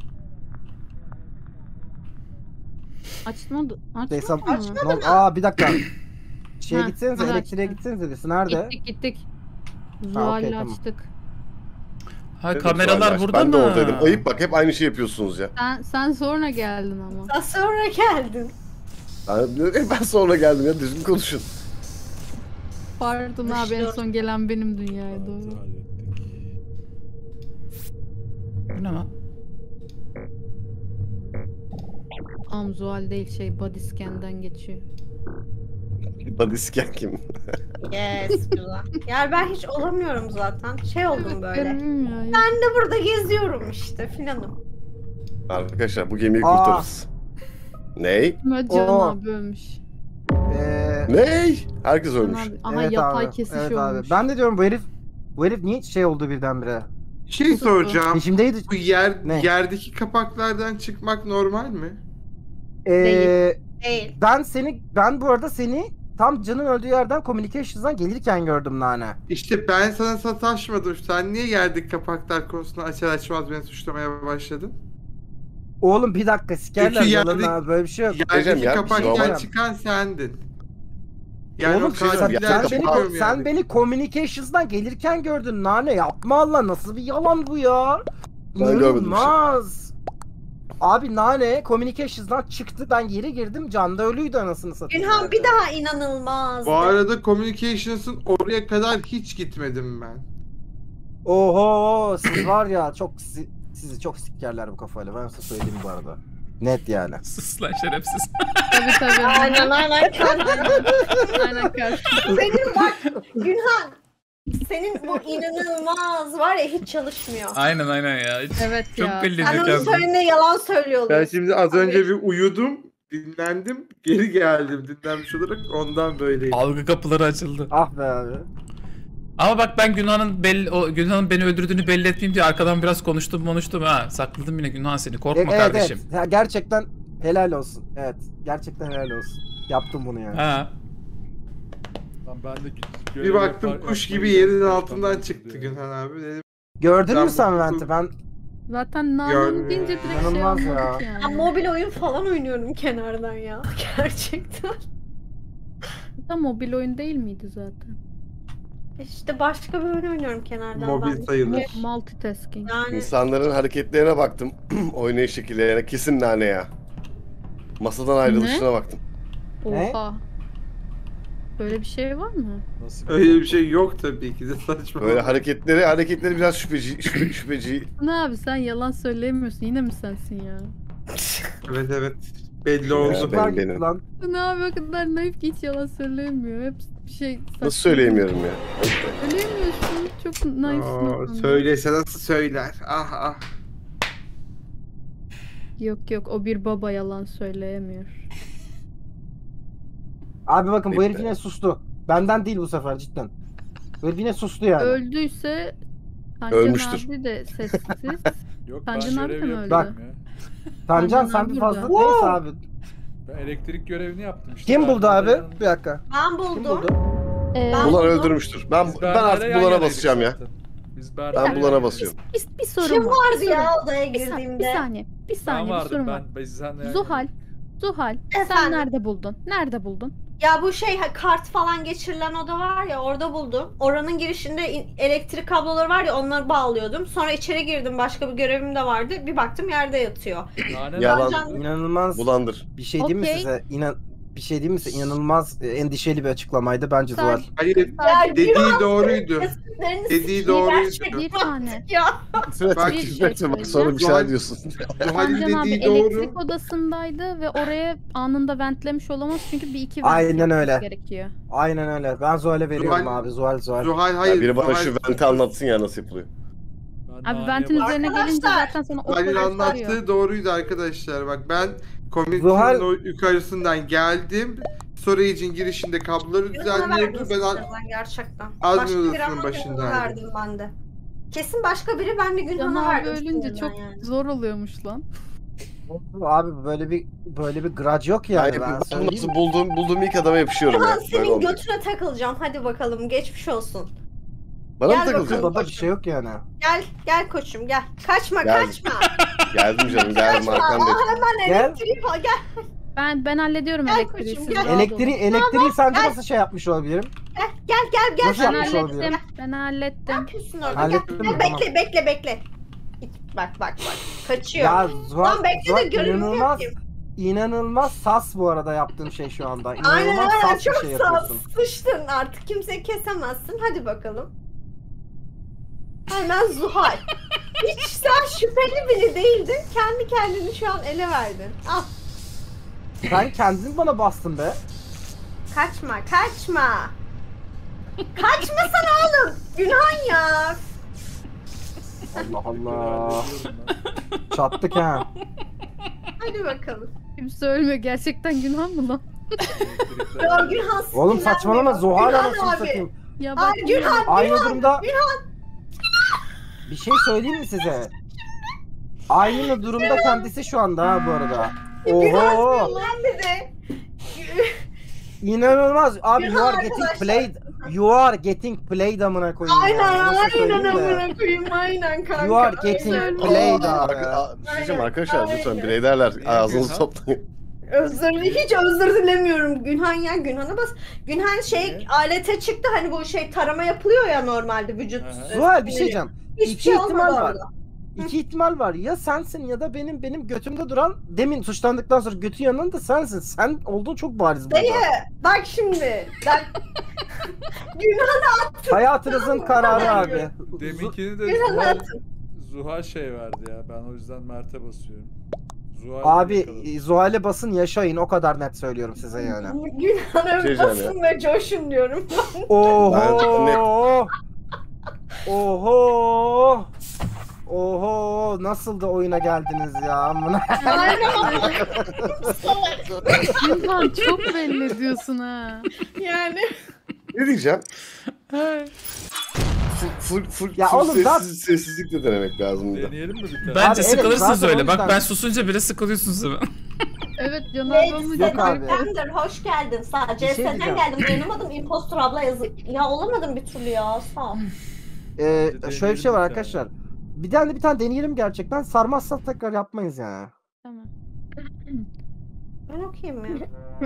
Açmadı. Desam. Açmadı mı? Aa bir dakika. Şeye Ha, gitsenize, hadi elektriğe açtı. gitsenize birisi. Nerede? Gittik. okey, Zuhal'le tamam. açtık. Ha, Evet, kameralar vallahi. burada ben mı? de oradaydım. Ayıp bak, hep aynı şey yapıyorsunuz ya. Sen sonra geldin ama. Daha sonra geldin. Ben sonra geldim ya, düzgün konuşun. Pardon abi, en son gelen benim dünyaya Evet, doğru. hallettik. Bu ne lan? Am Zuhal değil, body scan'den geçiyor. Badisken kim? Yes, güzel. Yani ben hiç olamıyorum zaten. Şey oldum böyle. Benim ya. Ben de burada geziyorum işte filanım. Arkadaşlar bu gemiyi Aa. kurtarırız. Ney? Can Oo. abi ölmüş. Ney? Herkes Can ölmüş. abi. Aha Evet yatay abi, kesiş evet olmuş. abi. Ben de diyorum bu herif niye şey oldu birdenbire? Bir şey soracağım. Peşimdeydi. Bu Ne? yerdeki kapaklardan çıkmak normal mi? Değil. Ben bu arada seni tam Can'ın öldüğü yerden Communications'dan gelirken gördüm Nane. İşte ben sana sataşmadım. Sen niye yerdeki kapaklar konusunda açar açmaz beni suçlamaya başladın? Oğlum bir dakika, sikerler Çünkü yalan yerdeki- abi, böyle bir şey yok. Yerdeki ya, kapaktan normal. çıkan sendin. Yani Oğlum o sen, katiller sen, çıkmıyor beni, mu sen yani? beni Communications'dan gelirken gördün Nane, yapma Allah, nasıl bir yalan bu ya? Ben görmedim bir şey. İnanılmaz. Abi Nane Communications'dan çıktı, ben geri girdim, Can da ölüydü anasını satayım. Günhan bir daha inanılmaz. Bu arada Communications'ın oraya kadar hiç gitmedim ben. Oho, siz var ya çok sizi çok sikerler bu kafayla, ben size söyleyeyim bu arada. Net yani. Sus lan şerefsiz. Tabii. Aynen. Aynen karşı. Senin bak Günhan. Senin bu inanılmaz var ya, hiç çalışmıyor. Aynen ya. Evet Çok ya. belli Sen ediyor onun kendini. söylediğinde yalan söylüyor Ben oluyorsun. şimdi az önce bir uyudum, dinlendim, geri geldim dinlenmiş olarak, ondan böyleyim. Algı kapıları açıldı. Ah be abi. Ama bak ben Günhan'ın beni öldürdüğünü belli etmeyeyim diye arkadan biraz konuştum ha. Sakladım yine Günhan seni. Korkma Evet, kardeşim. evet. Ya, gerçekten helal olsun. Evet. Gerçekten helal olsun. Yaptım bunu yani. Ha. Lan ben de Bir baktım kuş gibi yerin altından çıktı Günhan abi. Dedim, Gördün Ben mü sen bu- Vent'i? Ben Zaten Nalan Gördüm deyince ya. direkt şey İnanılmaz ya. olmadık Ben yani. mobil oyun falan oynuyorum kenardan ya. Gerçekten. Da mobil oyun değil miydi zaten? İşte başka bir oyun oynuyorum kenardan mobil ben. sayılır. Multitasking. Yani İnsanların hareketlerine baktım. Oynayış şekillerine, kesin Nane ya. Masadan ayrılışına baktım. Ne? Oha. Böyle bir şey var mı? Nasıl Öyle bir şey yok tabii ki de, saçma. Böyle hareketleri biraz şüpheci. Ne abi, sen yalan söyleyemiyorsun. Yine mi sensin ya? Evet belli oldu. Ya, Var benim. lan. Ne abi, o kadar naif ki hiç yalan söyleyemiyor. Hep bir şey saçma. Nasıl söyleyemiyorum ya? Söyleyemiyorsun. Çok naifsin. o Aa, konuda. söylese nasıl söyler? Ah. Yok o bir baba yalan söyleyemiyor. Abi bakın, bu Bitti. herif yine sustu. Benden değil bu sefer cidden. Bu herif yine sustu yani. Öldüyse Tancan Ölmüştür. abi de sessiz. Yok, ben Tancan abi de görev mi yapıyorum öldü? ya. Tancan Tancan sen abi bir fazla burada. neyse abi. Ben elektrik görevini yaptım işte. Kim buldu abi? Berna'yla Bir dakika. ben Kim buldum. buldu? Ben Bulan buldum. öldürmüştür. Ben Biz artık Berna'yla yan bulana yanaydık basacağım ya. zaten. Biz Ben Berna'yla bulana yan basıyorum. Bir sorum Kim var. vardı bir ya sorum. odaya Bir saniye, girdiğimde? bir Ben saniye bir vardım, sorum var. biz seninle yan Zuhal, sen Efendim? nerede buldun? Ya bu şey kart falan geçirilen oda var ya, orada buldum. Oranın girişinde elektrik kabloları var ya, onları bağlıyordum. Sonra içeri girdim, başka bir görevim de vardı. Bir baktım yerde yatıyor. yanaydık. Yalan. Tancan- İnanılmaz Bulandır. bir şey değil mi Okey. size? bir şey diyeyim mi size? İnanılmaz endişeli bir açıklamaydı bence Zuhal. Hayır, Ya dediği Günhan doğruydu. kesinliklerini Dediği sikeyim, doğruydu. gerçekten. Bir tane. Ya. Bak, Bir bak sonra bir şeyler Zuhal- diyorsun. Zuhal'in Sancan abi dediği doğru. elektrik odasındaydı ve oraya anında ventlemiş olamaz çünkü bir iki vent Aynen yapması öyle. gerekiyor. Aynen öyle. Ben Zuhal'e veriyorum Zuhal- abi. Zuhal. Zuhal Ya hayır. biri bana Zuhal- şu venti anlatsın ya nasıl yapılıyor. Ben Abi Nani'ye ventin bak- üzerine gelince Arkadaşlar, zaten sana o Zuhal'in kadar anlattığı sarıyor. doğruydu arkadaşlar. Bak ben komünitenin Zuhal- o yukarısından geldim. Storage'in girişinde kabloları düzenliyordu. Ben gerçekten. Admin Başka odasının biri ama başındaydım. Günhan'a verdim ben de. Kesin başka biri, ben de Can Günhan'a abi verdim. ölünce sinirden çok yani. zor oluyormuş lan. Abi böyle bir grudge yok yani. Yani Ben ben söyleyeyim. nasıl bulduğum ilk adama yapışıyorum Günhan ya. Böyle senin olmuyor. götüne takılacağım. Hadi bakalım, geçmiş olsun. Bana mı Gel takılacaksın? Baba bir şey yok yani. Gel koçum gel. Kaçma Gel. kaçma. Geldim canım geldim arkandayım. Hemen Gel. elektriği gel. Ben hallediyorum Gel elektriği. koçum, siz gel. rahat olun. Elektriği sence nasıl şey yapmış olabilirim? Gel. Nasıl Ben yapmış olabilirim? hallettim. Ben Ne hallettim. yapıyorsun orada? Hallettim Gel, mi? bekle. Bak. Kaçıyor. Ya Zuhal, Lan bekle de Zuhal görevimi inanılmaz, yapayım. inanılmaz sas bu arada yaptığın şey şu anda. Aynen İnanılmaz aynen, sas bir çok şey sağ yapıyorsun. sıçtın artık, kimseyi kesemezsin. Hadi bakalım. Hemen Zuhal. Hiç sen şüpheli biri değildin. Kendi kendini şu an ele verdin. Al. Sen kendin bana bastın be. Kaçma. Kaçmasana oğlum. Günhan ya. Allah Allah. Hallediyorum ben. Çattık ha. Hadi bakalım. Kimse ölmüyor. Gerçekten günah mı lan? Elektrikler- Ya Günhan Oğlum saçmalama Zuhal Günhan anasını abi. satayım. Ya bak Ay Günhan. Aynı durumda... Bir şey söyleyeyim mi size? Aynı durumda kendisi şu anda ha bu arada. Oho! Lan dedi. İnanılmaz. Abi Günhan you are getting arkadaşlar. played. You are getting played amına koyayım. Aynen ya. Nasıl söyleyeyim de? amına koyayım, aynen kanka. You are getting Aynen. played abi. Bir şey diyeceğim arkadaşlar Aynen. lütfen bireylerler Niye ağzınızı Günhan? toplayın. Hiç özür dilemiyorum. Günhan ya, Günhan'a bas. Günhan şey alete çıktı, hani bu şey tarama yapılıyor ya normalde vücut. Aha. Zuhal bir şey diyeceğim. Hiçbir İki şey ihtimal olmadı var. orada. İki ihtimal var. Ya sensin ya da benim götümde duran demin suçlandıktan sonra götü yanında sensin. Sen olduğun çok bariz burada. Dayı bak şimdi. Bak. Günhan'a Hayatınızın kararı abi. Deminkini de Günhan'a Zuhal, attım. Zuhal şey verdi ya. Ben o yüzden Mert'e basıyorum. Zuhal Abi yakaladı. Zuhal'e basın yaşayın, o kadar net söylüyorum size yani. Günhan'a Şey basın ve coşun diyorum. Oho! Oho! Oho! Nasıl da oyuna geldiniz ya? Amına. Günhan çok belli ediyorsun ha. Yani. Ne diyeceğim? Full Ya oğlum, sessizlik de denemek lazım burada. Deneyelim mi bir tane? Bence Abi evet, sıkılırsınız zaten öyle. o Bak yüzden- ben susunca bile sıkılıyorsunuz hemen. Evet Can abi onu Yok abi. Ender hoş geldin. Sadece Bir şey senden diyeceğim. geldim. Dayanamadım. Impostor abla yazık. Ya olamadım bir türlü ya. Sağ ol. Şöyle bir şey var arkadaşlar. Bir tane deneyelim gerçekten. Sarmazsa tekrar yapmayız yani. Tamam. Ben okuyayım ya.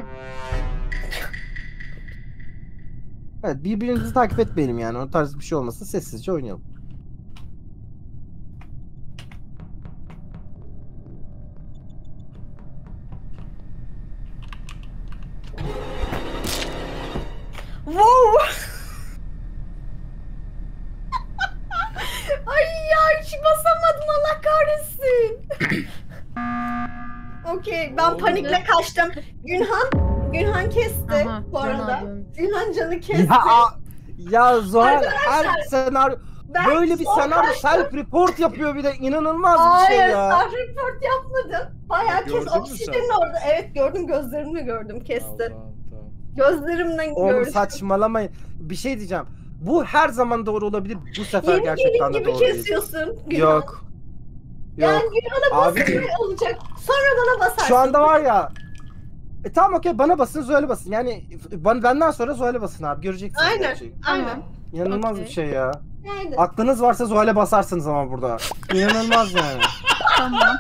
Evet, birbirinizi takip etmeyelim yani. O tarz bir şey olmasın. Sessizce oynayalım. Wow. Ay ya hiç basamadım, Allah kahretsin. Okey, ben Oldu. panikle kaçtım. Günhan kesti Aha, bu Can arada. abi. Günhan canı kesti. Ya Zuhal her senaryo Ben böyle bir son senaryo kaçtım. self report yapıyor, bir de inanılmaz bir şey Hayır, ya. self report yapmadım. Bayağı Gördün kes mü oksijenin sen? orada. Evet gördüm, gözlerimle gördüm, kesti. Tamam. Gözlerimden Oğlum gördüm. saçmalamayın. Bir şey diyeceğim. Bu her zaman doğru olabilir. Bu sefer Yeni gerçekten gelin de gibi doğru değil. kesiyorsun. Günhan. Yok. Yani Yok. Günhan'a Abi basınca olacak. Sonra bana basarsın. şu anda var ya. Tamam okey, bana basın, Zuhal'e basın. Yani benden sonra Zuhal'e basın abi. Göreceksiniz Aynen. gerçeği. Aynen. İnanılmaz Okey. bir şey ya. Nerede? Aklınız varsa Zuhal'e basarsınız ama burada. İnanılmaz yani. Tamam.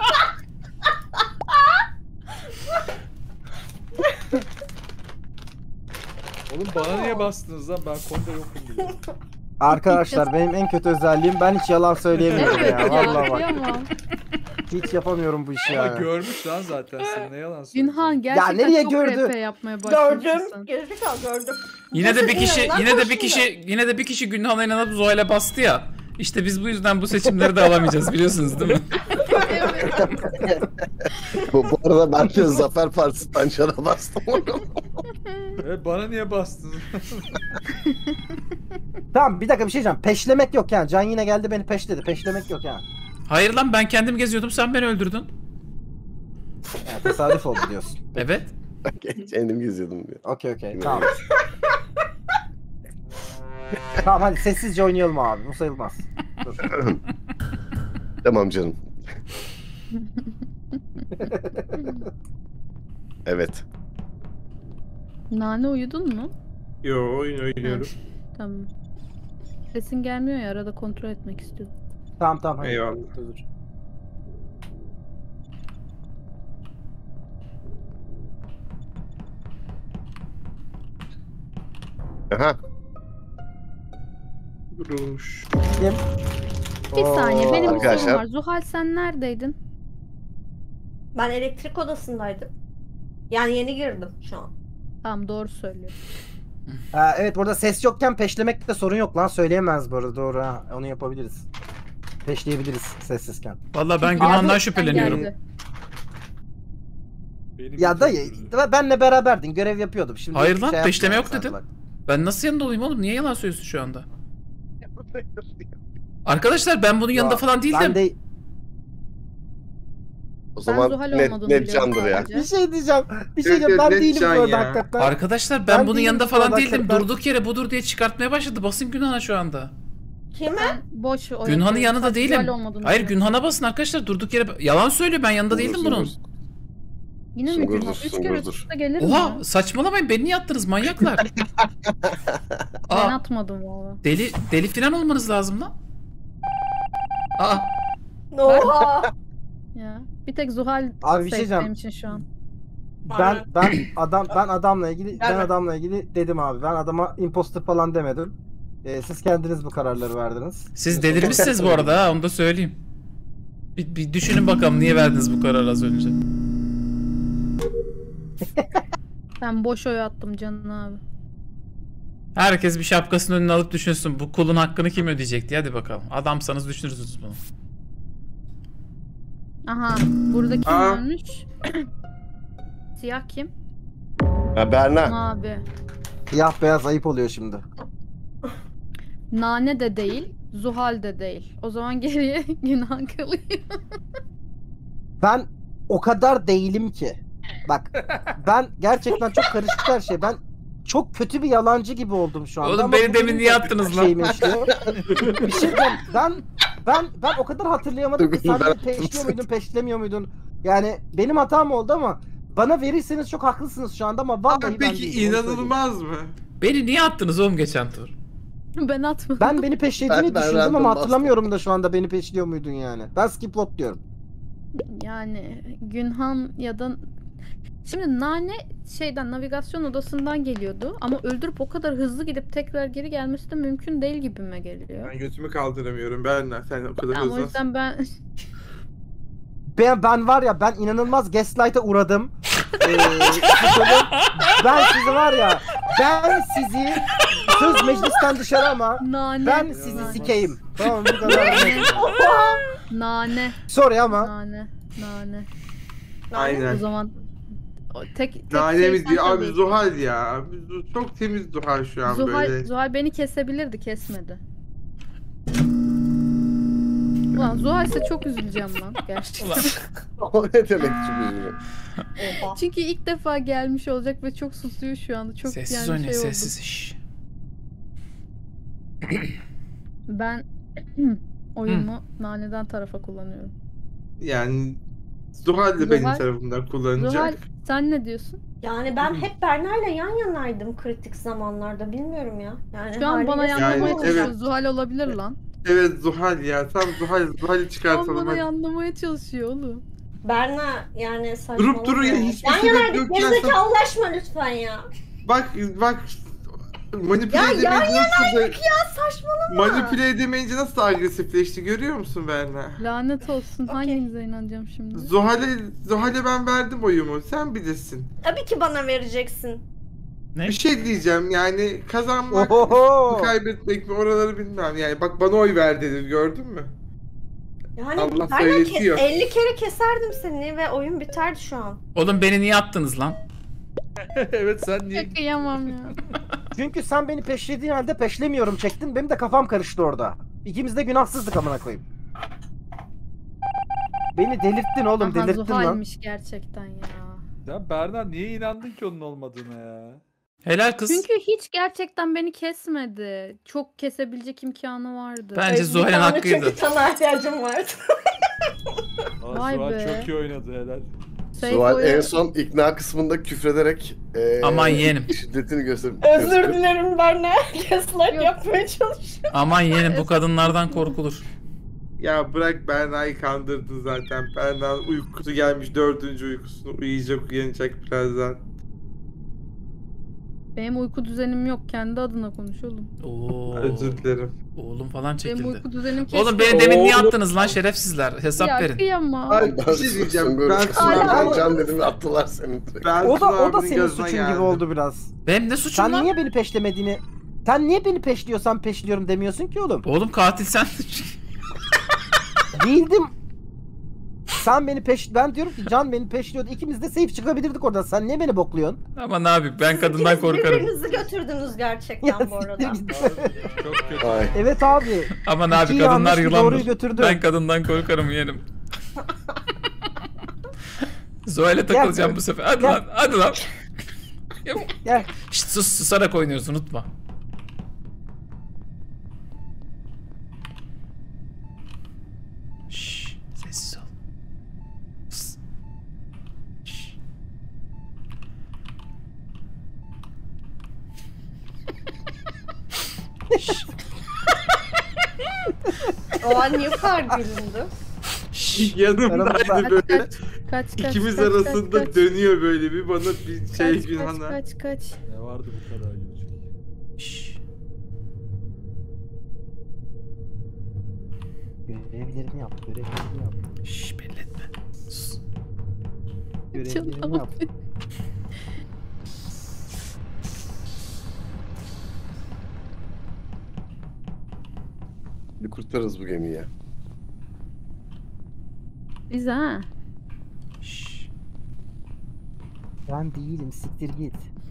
Oğlum bana niye bastınız lan? Ben konuda yokum bile. Arkadaşlar benim en kötü özelliğim, ben hiç yalan söyleyemiyorum Evet ya. Vallahi bak. kıyamam. Hiç yapamıyorum bu işi Ama ya. görmüş lan zaten seni, ne yalan söylüyorsun. Günhan gerçekten nereye çok gördü? RP yapmaya başlamışsın. Gördüm. Gerizekalı gördüm. Yine de bir Nasıl kişi yanından yine de bir koştum kişi yine de bir kişi Günhan'a inanıp Zuhal'e bastı ya. İşte biz bu yüzden bu seçimleri de alamayacağız biliyorsunuz değil mi? Bu arada ben de Zafer Partisi'nden Can'a bastım. Bana niye bastın? Tamam bir dakika bir şey diyeceğim. Peşlemek yok yani. Can yine geldi beni peşledi. Peşlemek yok yani. Hayır lan ben kendim geziyordum sen beni öldürdün. Yani tesadüf oldu diyorsun. Evet. Kendim geziyordum diyor. Okey tamam. Tamam hadi sessizce oynayalım abi. Bu sayılmaz. Dur. Tamam canım. Evet. Nane uyudun mu? Yo oyun oynuyorum. Tamam. Sesin gelmiyor ya, arada kontrol etmek istiyorum. Tamam hadi. Eyvallah. Dur. Aha. Durmuş. Kim? Bir saniye, benim bir arkadaşlar. sorum var. Zuhal sen neredeydin? Ben elektrik odasındaydım. Yani yeni girdim şu an. Tamam, doğru söylüyor. Evet burada ses yokken peşlemekte sorun yok lan. Söyleyemez bu arada doğru ha. Onu yapabiliriz. Peşleyebiliriz sessizken. Vallahi ben Günhan'dan Abi, şüpheleniyorum. geldi. Benim Ya dayı benle beraberdin görev yapıyordum. Şimdi Hayır lan, şey peşleme yapma yok sen dedin. bak. Ben nasıl yanında olayım oğlum? Niye yalan söylüyorsun şu anda? Arkadaşlar ben bunun yanında Ya, falan değildim. Ben de O Ben zaman Zuhal net, olmadığını net biliyorum candır ya. sadece. bir şey diyeceğim. Bir şey diyeceğim. Evet, Ben net değilim bu can arada ya. hakikaten. Arkadaşlar ben Ben bunun değilim yanında bu falan arada, değildim. ben- Durduk yere budur diye çıkartmaya başladı. Basın Günhan'a şu anda. Kime? Ben boş oy Günhan'ın yapıyorum. yanında Sadece değilim. Zuhal olmadığını Hayır biliyorum. Günhan'a basın arkadaşlar. Durduk yere yalan söylüyor. Ben yanında değildim bunun. Yine mi Sungurdur, Günhan? 3 kere sungurdur. üst üste gelir Oha mi? saçmalamayın. Beni niye attınız manyaklar? Ben Aa, atmadım valla. deli falan olmanız lazım lan. Aa, Oha. Ya. Bir tek Zuhal Abi bir şey safe diyeceğim. benim için şu an. Ben adamla ilgili dedim abi. Ben adama imposter falan demedim. Siz kendiniz bu kararları verdiniz. siz delirmişsiniz bu arada ha, onu da söyleyeyim. Bir düşünün bakalım niye verdiniz bu kararı az önce. Ben boş oy attım Canan abi. Herkes bir şapkasının önüne alıp düşünsün. Bu kulun hakkını kim ödeyecek diye. Hadi bakalım. Adamsanız düşünürsünüz bunu. Aha, burada kim Aa. ölmüş? Siyah kim? Ha Berna. Abi. Siyah beyaz ayıp oluyor şimdi. Nane de değil, Zuhal de değil. O zaman geriye Günhan kalıyor. Ben o kadar değilim ki. Bak ben gerçekten çok karışık her şey. Ben çok kötü bir yalancı gibi oldum şu anda. Oğlum ama beni bu demin benim niye de attınız lan? şeyime işliyor. Bir şey diyeceğim. Ben o kadar hatırlayamadım ki sen beni peşliyor muydun, peşlemiyor muydun? Yani benim hatam oldu ama bana verirseniz çok haklısınız şu anda ama vallahi Abi ben peki değilim, onu söyleyeyim. inanılmaz mı? Beni niye attınız oğlum geçen tur? Ben atmadım. Ben beni peşlediğini Ben düşündüm random ama bastım. hatırlamıyorum da şu anda beni peşliyor muydun yani. Ben skip lot diyorum. Yani Günhan ya da... Şimdi Nane şeyden, navigasyon odasından geliyordu ama öldürüp o kadar hızlı gidip tekrar geri gelmesi de mümkün değil gibime geliyor. Ben götümü kaldıramıyorum. Sen o kadar Ama o hızlı. yüzden ben... Ben var ya ben inanılmaz gaslight'a uğradım. Ben sizi var ya ben sizi söz meclisten dışarı ama Nane. ben sizi Nane. sikeyim. Tamam bu kadar. Nane. Sorry ama Nane. O Aynen. zaman tek Nane şey mi sen diyor? Abi tabii. Zuhal ya. Abi çok temiz Zuhal şu an böyle. Zuhal beni kesebilirdi, kesmedi. Ulan Zuhal ise çok üzüleceğim lan gerçekten. O ne demek çok üzüldüm. Çünkü ilk defa gelmiş olacak ve çok susuyor şu anda. Çok Sessiz yani oynayın şey oldu. sessiz. Şşş. Ben oyumu Nane'den tarafa kullanıyorum. Yani Zuhal de benim Zuhal- tarafımdan kullanacak. Zuhal sen ne diyorsun? Yani ben hep Berna'yla yan yanaydım kritik zamanlarda. Bilmiyorum ya. Yani Şu an bana haliyle- yanlamaya Yani çalışıyor. evet. Zuhal olabilir lan. Evet Zuhal ya. Tam Zuhal'i Şu an çıkartalım. bana hadi. yanlamaya çalışıyor oğlum. Berna yani saçmalama. Durup duruyor, ya. hiçbir Yan sebep yanaydık. yok ya. Gerizekalılaşma lütfen ya. Bak Manipüle Ya yan edemeyince nasıl Ya saçmalama. manipüle edemeyince nasıl agresifleşti görüyor musun Berna? Lanet olsun. Okey. Hanginize inanacağım şimdi? Zuhal'e ben verdim oyumu. Sen bilirsin. Tabii ki bana vereceksin. Ne? Bir şey diyeceğim yani kazanmak Oho. mı kaybetmek mi oraları bilmem yani bak bana oy ver dedim gördün mü? Yani Allah ben de söyletiyor. 50 kere keserdim seni ve oyun biterdi şu an. Oğlum beni niye attınız lan? Evet sen niye? Kıyamam ya. Çünkü sen beni peşlediğin halde peşlemiyorum çektin. Benim de kafam karıştı orada. İkimiz de günahsızdık amına koyayım. Beni delirttin oğlum, Aha delirttin lan. Zuhal'miş gerçekten ya. Ya Berna niye inandın ki onun olmadığına ya? Helal kız. Çünkü hiç gerçekten beni kesmedi. Çok kesebilecek imkanı vardı. Bence Bir Zuhal'in tane hakkıydı. Çünkü sana ihtiyacım vardı. Aa, Vay Zuhal be. çok iyi oynadı helal. Zuhal en Seyfo'ya son ikna kısmında küfrederek Aman yeğenim. şiddetini gösterip Özür dilerim ben ne gaslight Yok. yapmaya çalışıyorum. Aman yeğenim bu kadınlardan korkulur. Ya bırak Berna'yı kandırdın zaten. Berna uykusu gelmiş 4. uykusunu uyuyacak uyanacak birazdan. benim uyku düzenim yok. Kendi adına konuş oğlum. Oo. Özür dilerim. Oğlum falan Benim çekildi. uyku düzenim keşke. Oğlum beni demin niye Oğlum. attınız lan şerefsizler? Hesap ya, verin. kıyamam. Ay, bir şey diyeceğim. Ben Hala- Can dedim attılar seni direkt. Ben O da abinin senin gözüne suçun geldim. gibi oldu biraz. Benim ne suçum Sen lan? niye beni peşlemediğini... Sen niye beni peşliyorsan peşliyorum demiyorsun ki oğlum? Oğlum katil sen. Değildim. Sen beni ben diyorum ki Can beni peşliyordu. İkimiz de safe çıkabilirdik oradan. Sen niye beni bokluyorsun? Aman abi ben kadından İkiniz korkarım. Birbirinizi götürdünüz gerçekten Ya, bu arada. siktir git. Çok kötü. Ay. Evet abi. Aman abi İki kadınlar yanlış, bir doğruyu yılandır. götürdü. Ben kadından korkarım yeğenim. Zuhal'e takılacağım Gel. bu sefer. Hadi Gel. lan hadi lan. Gel. Şşt sus susarak oynuyorsun unutma. Şşş sessiz ol. Sus. Şşş. Şşş. O an niye bu kadar gülündü? Şşş. Yanımdaydı Aramızda- böyle. Kaç İkimiz arasında dönüyor böyle bir bana bir şey Gülhan'a. kaç. Ne vardı bu kadar gülecek? Şşş. Görevlerini yap. Görevlerini yap. Şşş belli etme. Sus. Görevlerini yap. Bir kurtarırız bu gemiyi ya. Biz ha. Şşş. Ben değilim. Siktir git.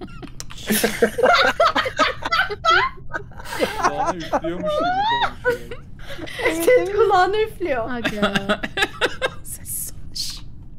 Kulağına üflüyormuş gibi konuşuyor. Senin kulağını üflüyor. Aga. Sessiz ol. Şşş.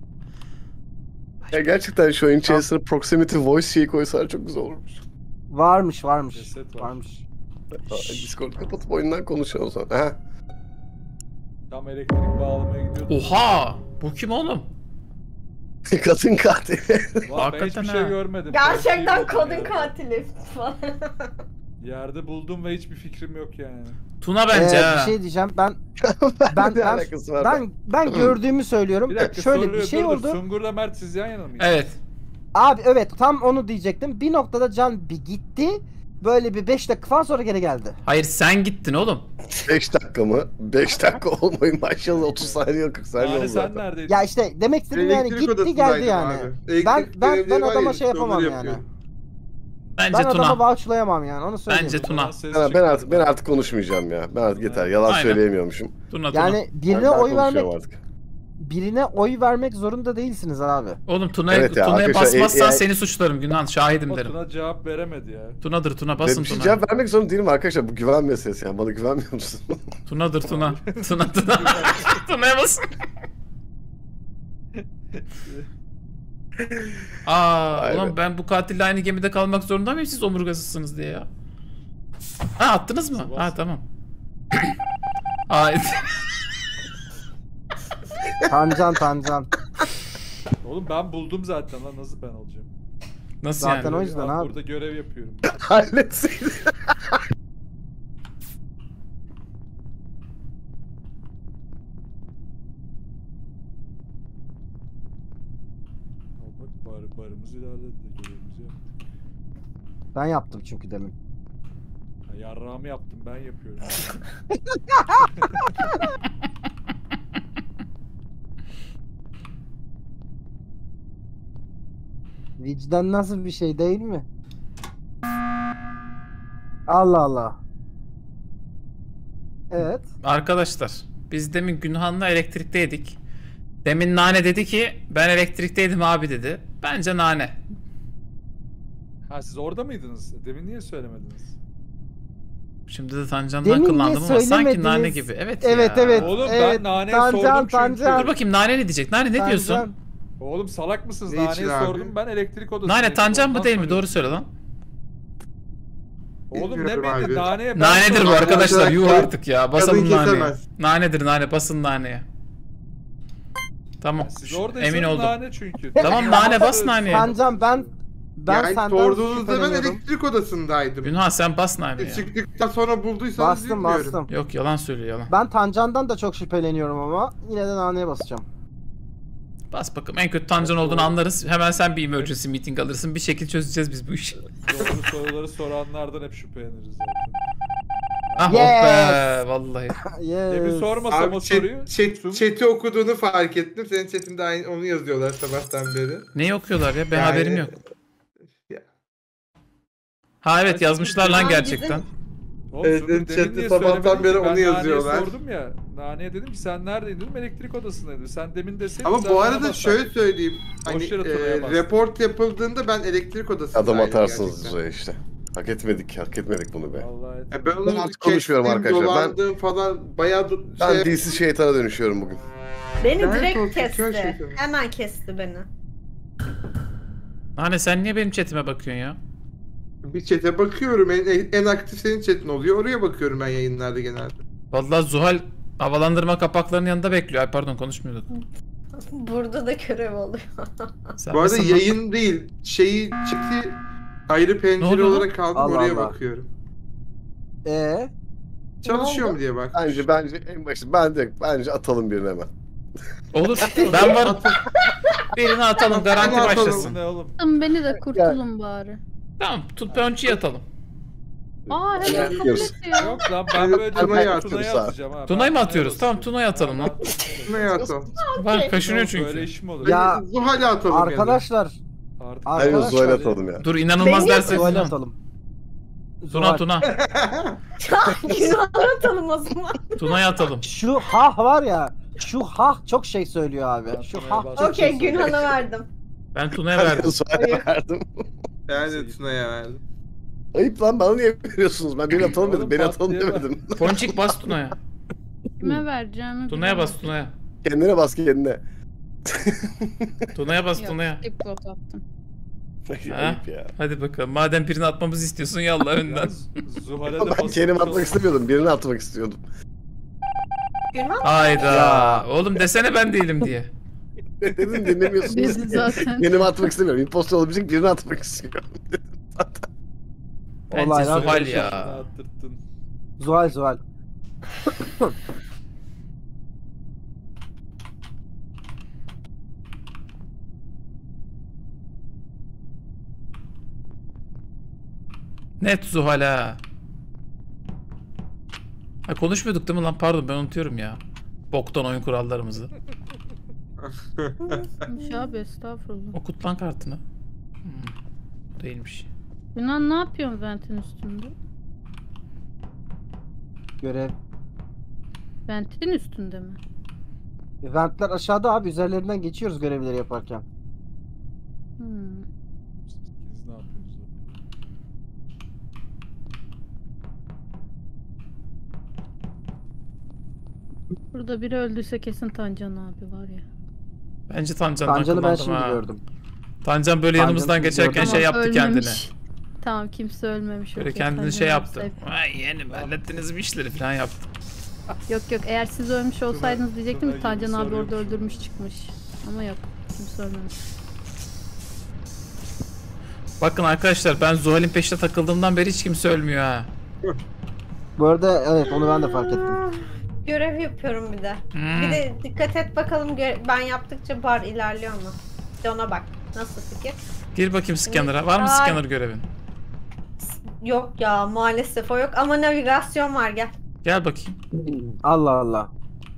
Ya gerçekten şu oyun içerisine proximity voice şeyi koysalar çok güzel olurmuş. Varmış. Ceset var. Varmış. Discord kapatıp oyundan konuşalım sonra. Ha? Tam elektrik bağlamaya gidiyordu. Oha! Bu kim oğlum? Kadın katil. Vay, ben Hakikaten hiçbir şey ha. görmedim. Gerçekten Ben şey kadın buldum katili falan. Yerde buldum ve hiçbir fikrim yok yani. Tuna bence Bir ha. şey diyeceğim. Ben Ne alakası var? ben gördüğümü söylüyorum. Bir dakika Şöyle soruyor, bir şey dur, dur. oldu. Sungur'la Mert siz yan yana mıydınız? Evet. Abi evet tam onu diyecektim. Bir noktada Can bir gitti. Böyle bir 5 dakika falan sonra geri geldi. Hayır sen gittin oğlum. 5 dakika mı? 5 dakika olmayı maşallah 30 saniye 40 saniye oldu Yani sen zaten. neredeydin? Ya işte demek istediğim yani Elektrik gitti odasındaydım geldi yani. abi. Elektrik Ben görevleri var adama ya, şey işte onları yapamam yani. yapıyorum. Bence Ben adama Tuna. bağışlayamam yani onu söyleyeyim. Bence Tuna. Ses Ben artık konuşmayacağım ya. Ben artık yeter. Yalan Aynen. söyleyemiyormuşum. Tuna Tuna. Yani birine Ben oy vermek konuşuyorum artık. zorunda değilsiniz abi. Oğlum Tuna'ya Evet ya, Tuna'ya arkadaşlar, basmazsan yani- seni suçlarım Günhan. Şahidim O derim. Tuna cevap veremedi ya. Tuna'dır Tuna Ben basın bir şey Tuna. cevap vermek zorunda değilim arkadaşlar. Bu güven meselesi yani. Bana güvenmiyor musun? Tuna'dır Tuna. Tuna. Tuna'ya basın. Aa, Vay ulan be. ben bu katille aynı gemide kalmak zorunda mıyım siz omurgasızsınız diye ya? Ha attınız mı? Ha tamam. Aa, Tancan. Oğlum ben buldum zaten lan, nasıl ben olacağım? nasıl Zaten yani? o yüzden Al, abi. burada görev yapıyorum. Halletseydin. Al bak barımız ilerledi de görevimizi yaptık. Ben yaptım çünkü demin. Yarrağımı yaptım, ben yapıyorum. Vicdan nasıl bir şey değil mi? Allah Allah. Evet. Arkadaşlar biz demin Günhan'la elektrikteydik. Demin Nane dedi ki ben elektrikteydim abi dedi. Bence Nane. Ha, siz orada mıydınız? Demin niye söylemediniz? Şimdi de Tancan'dan Demin niye akıllandım ama sanki söylemediniz? Nane gibi. Evet Evet ya. evet. Oğlum, ben evet. Nane'ye sordum çünkü. Dur bakayım Nane ne diyecek? Nane ne diyorsun? Tancan. Oğlum salak mısınız? Ne için Nane'ye abi? sordum, ben elektrik odasındaydım. Nane Tancan mı Ondan değil mi? soruyorum. Doğru söyle lan. Oğlum ne Bilmiyorum belli, abi. Nane'ye ben Nanedir bu sordum. arkadaşlar. Yuh artık ya. Basalım Kadın Nane'ye. kesemez. Nanedir Nane. Basın Nane'ye. Tamam. Siz Emin oradaysanız oldum. Nane çünkü. Tamam Nane bas Nane'ye. Tancan ben Yani senden sorduğunuzda ben şüpheleniyorum. elektrik odasındaydım. Günhan sen bas Nane'ye. Çıktıktan sonra bulduysanız Bastım bilmiyorum. bastım. Yok yalan söylüyor yalan. Ben Tancan'dan da çok şüpheleniyorum ama yine de Nane'ye basacağım. Bas bakalım. En kötü Tancan olduğunu anlarız. Hemen sen bir emergency meeting alırsın. Bir şekil çözeceğiz biz bu işi. Doğru soruları soranlardan hep şüpheleniriz zaten. Ah Yes. oh be vallahi. Demin Yes. sormasam Abi o soruyu. chat'i okuduğunu fark ettim. Senin chat'inde aynı onu yazıyorlar sabahtan beri. Neyi okuyorlar ya? Ben Yani- haberim yok. Ya. Ha evet yazmışlar lan Abi gerçekten. Oğlum, Evet, Zümrüt chatte demin niye sabahtan söylemedin beri ki? onu Ben Nane'ye yazıyorlar. sordum ya. Nane'ye dedim ki sen neredeydin dedim, elektrik odasındaydım. Sen demin deseydin. Ama sen bu bana arada basardın. şöyle söyleyeyim. Hani Boş yere turaya bastım. report yapıldığında ben elektrik odasındaydım. Adam atarsınız gerçekten. Zoya işte. Hak etmedik bunu be. Vallahi Ya ben onu Ben artık konuşmuyorum kestim, arkadaşlar. dolandım falan bayağı Ben dilsiz şeytana dönüşüyorum bugün. Beni Ben direkt korkunç kesti. gerçekten. Hemen kesti beni. Nane sen niye benim chatime bakıyorsun ya? bir chat'e bakıyorum. En aktif senin chat'in oluyor. Oraya bakıyorum ben yayınlarda genelde. Vallahi Zuhal havalandırma kapaklarının yanında bekliyor. Ay pardon konuşmuyorduk. Burada da görev oluyor. Sen Bu arada basın- yayın değil. Chat'i ayrı Ne pencere oldu lan? olarak aldım Allah oraya Allah. bakıyorum. Ne Çalışıyor oldu? mu diye bak. Bence en başta bence atalım birini hemen. Olur. Ben varım. Birini atalım garanti Birini atalım. başlasın. Ne oğlum? Beni de kurtulun bari. Tamam tut Punch'ı atalım. Aa hemen kabul Yapıyoruz. etti ya. Yok lan ben böyle Tuna'yı Tuna'ya atıyoruz abi. atacağım ha. Tuna'yı mı Ben atıyoruz? Tamam Tuna'yı atalım lan. Ne atalım? Bak kaşınıyor Böyle çünkü. iş mi olur? Ya, Zuhal'e atalım Arkadaşlar Artık Aynen Arkadaşlar- Zoya'yla atalım ya. Dur inanılmaz Beni derse Zuhal'e Tuna. atalım. Tuna Tuna. Günahı atalım o zaman. Tuna'yı atalım. Şu hah var ya. Şu hah çok şey söylüyor abi. Ben Şu Tuna'ya hah bastım. çok şey Okey söylüyor. Günhan'a verdim. Ben Tuna'ya verdim. Zoya'ya verdim. Ben de Tuna'ya verdim. Ayıp lan bana niye veriyorsunuz? Ben beni atalım dedim. Oğlum, Beni atalım patlayamaz. demedim. Ponçik bas Tuna'ya. Kime vereceğimi Tuna'ya bas Tuna'ya. Kendine bas kendine. Tuna'ya bas Yok, Tuna'ya. skip vote attım. Ayıp ya. Hadi bakalım. Madem birini atmamızı istiyorsun yallah önden. Zuhal'e de Ben basıp kendimi atmak çalış- istemiyordum. Birini atmak istiyordum. Günhan Hayda. Ya. Oğlum desene ben değilim diye. Dedim dinlemiyorsunuz. Biz zaten. Kendimi atmak istemiyorum. Impostor olabilecek birini atmak istiyorum. Bence Olaylar Zuhal karışık. Bana ya. attırttın. Zuhal. Net Zuhal ha. Ha konuşmuyorduk değil mi lan? Pardon ben unutuyorum ya. Boktan oyun kurallarımızı. Abi estağfurullah. Okut lan kartını. Hmm. Değilmiş. Yunan ne yapıyorsun ventin üstünde? Görev. Ventin üstünde mi? Ventler aşağıda abi. Üzerlerinden geçiyoruz görevleri yaparken. Hmm. Siz ne yapıyorsunuz? Burada biri öldüyse kesin Tancan abi var ya. Bence Tancan'dan Tancan'ı ben kullandım şimdi ha. gördüm. Tancan böyle Tancan'ı yanımızdan şimdi geçerken gördüm. şey yaptı Tamam, kendine. ölmemiş. Tamam kimse ölmemiş. Böyle okey, kendini Tancan şey abi yaptı. safe. Ay yeğenim hallettiniz mi işleri falan yaptı. Yok eğer siz ölmüş olsaydınız diyecektim ki Tuna gibi Tancan abi orada soruyormuş. öldürmüş çıkmış. Ama yok kimse ölmemiş. Bakın arkadaşlar ben Zuhal'in peşine takıldığımdan beri hiç kimse ölmüyor ha. Bu arada evet onu ben de fark ettim. görev yapıyorum bir de. Hmm. Bir de dikkat et bakalım ben yaptıkça bar ilerliyor mu? Bir de ona bak. Nasıl fikir? Gir bakayım scanner'a. Var mı Ay. scanner görevin? Yok ya maalesef o yok ama navigasyon var gel. Gel bakayım. Allah Allah.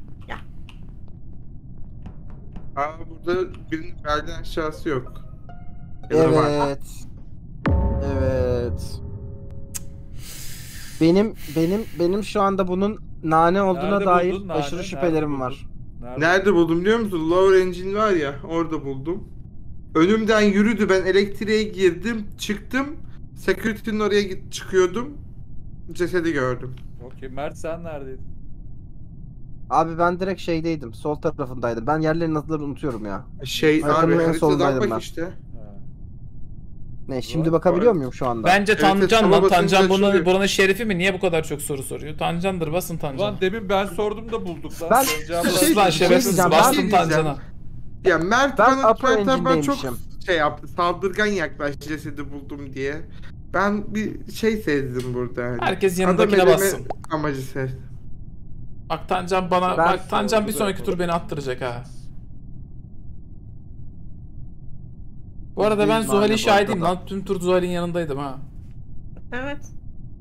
Aa burada birinin belden aşağısı yok. Ya da var. Evet. Evet. Benim şu anda bunun nane olduğuna Nerede dair buldun nane? aşırı Nerede şüphelerim buldun? var. Nerede buldum biliyor musun? Lower Engine var ya orada buldum. Önümden yürüdü, ben elektriğe girdim çıktım. Security'nin oraya çıkıyordum. Cesedi gördüm. Okey, Mert sen neredeydin? Abi ben direkt şeydeydim. Sol tarafındaydım. Ben yerlerin adlarını unutuyorum ya. Abi Haritanın en haritadan solundaydım bak ben. işte. Ha. Ne şimdi Var, bakabiliyor var. muyum şu anda? Bence Evet, Tancan evet, lan. ama Tancan basınca açılıyor. buranın şerifi mi? Niye bu kadar çok soru soruyor? Tancan'dır, basın Tancan. Ulan demin ben sordum da bulduk lan. Ben- Sen cevap Şey- Sus lan ver. şerefsiz, diyeceğim, bastım ben- Tancan'a. Ya Mert Ben bana upper zaten çok engine'deymişim. şey yaptı. Saldırgan yaklaştı cesedi buldum diye. Ben bir şey sezdim burada yani. Herkes yanındakine Adam eleme bassın. amacı sezdim. Bak Tancan bana, Ben- bak Tancan bir sonraki tur beni attıracak ha. Bu arada ben Değil, Zuhal'in maalesef şahidiyim ortada. lan. Tüm tur Zuhal'in yanındaydım ha. Evet.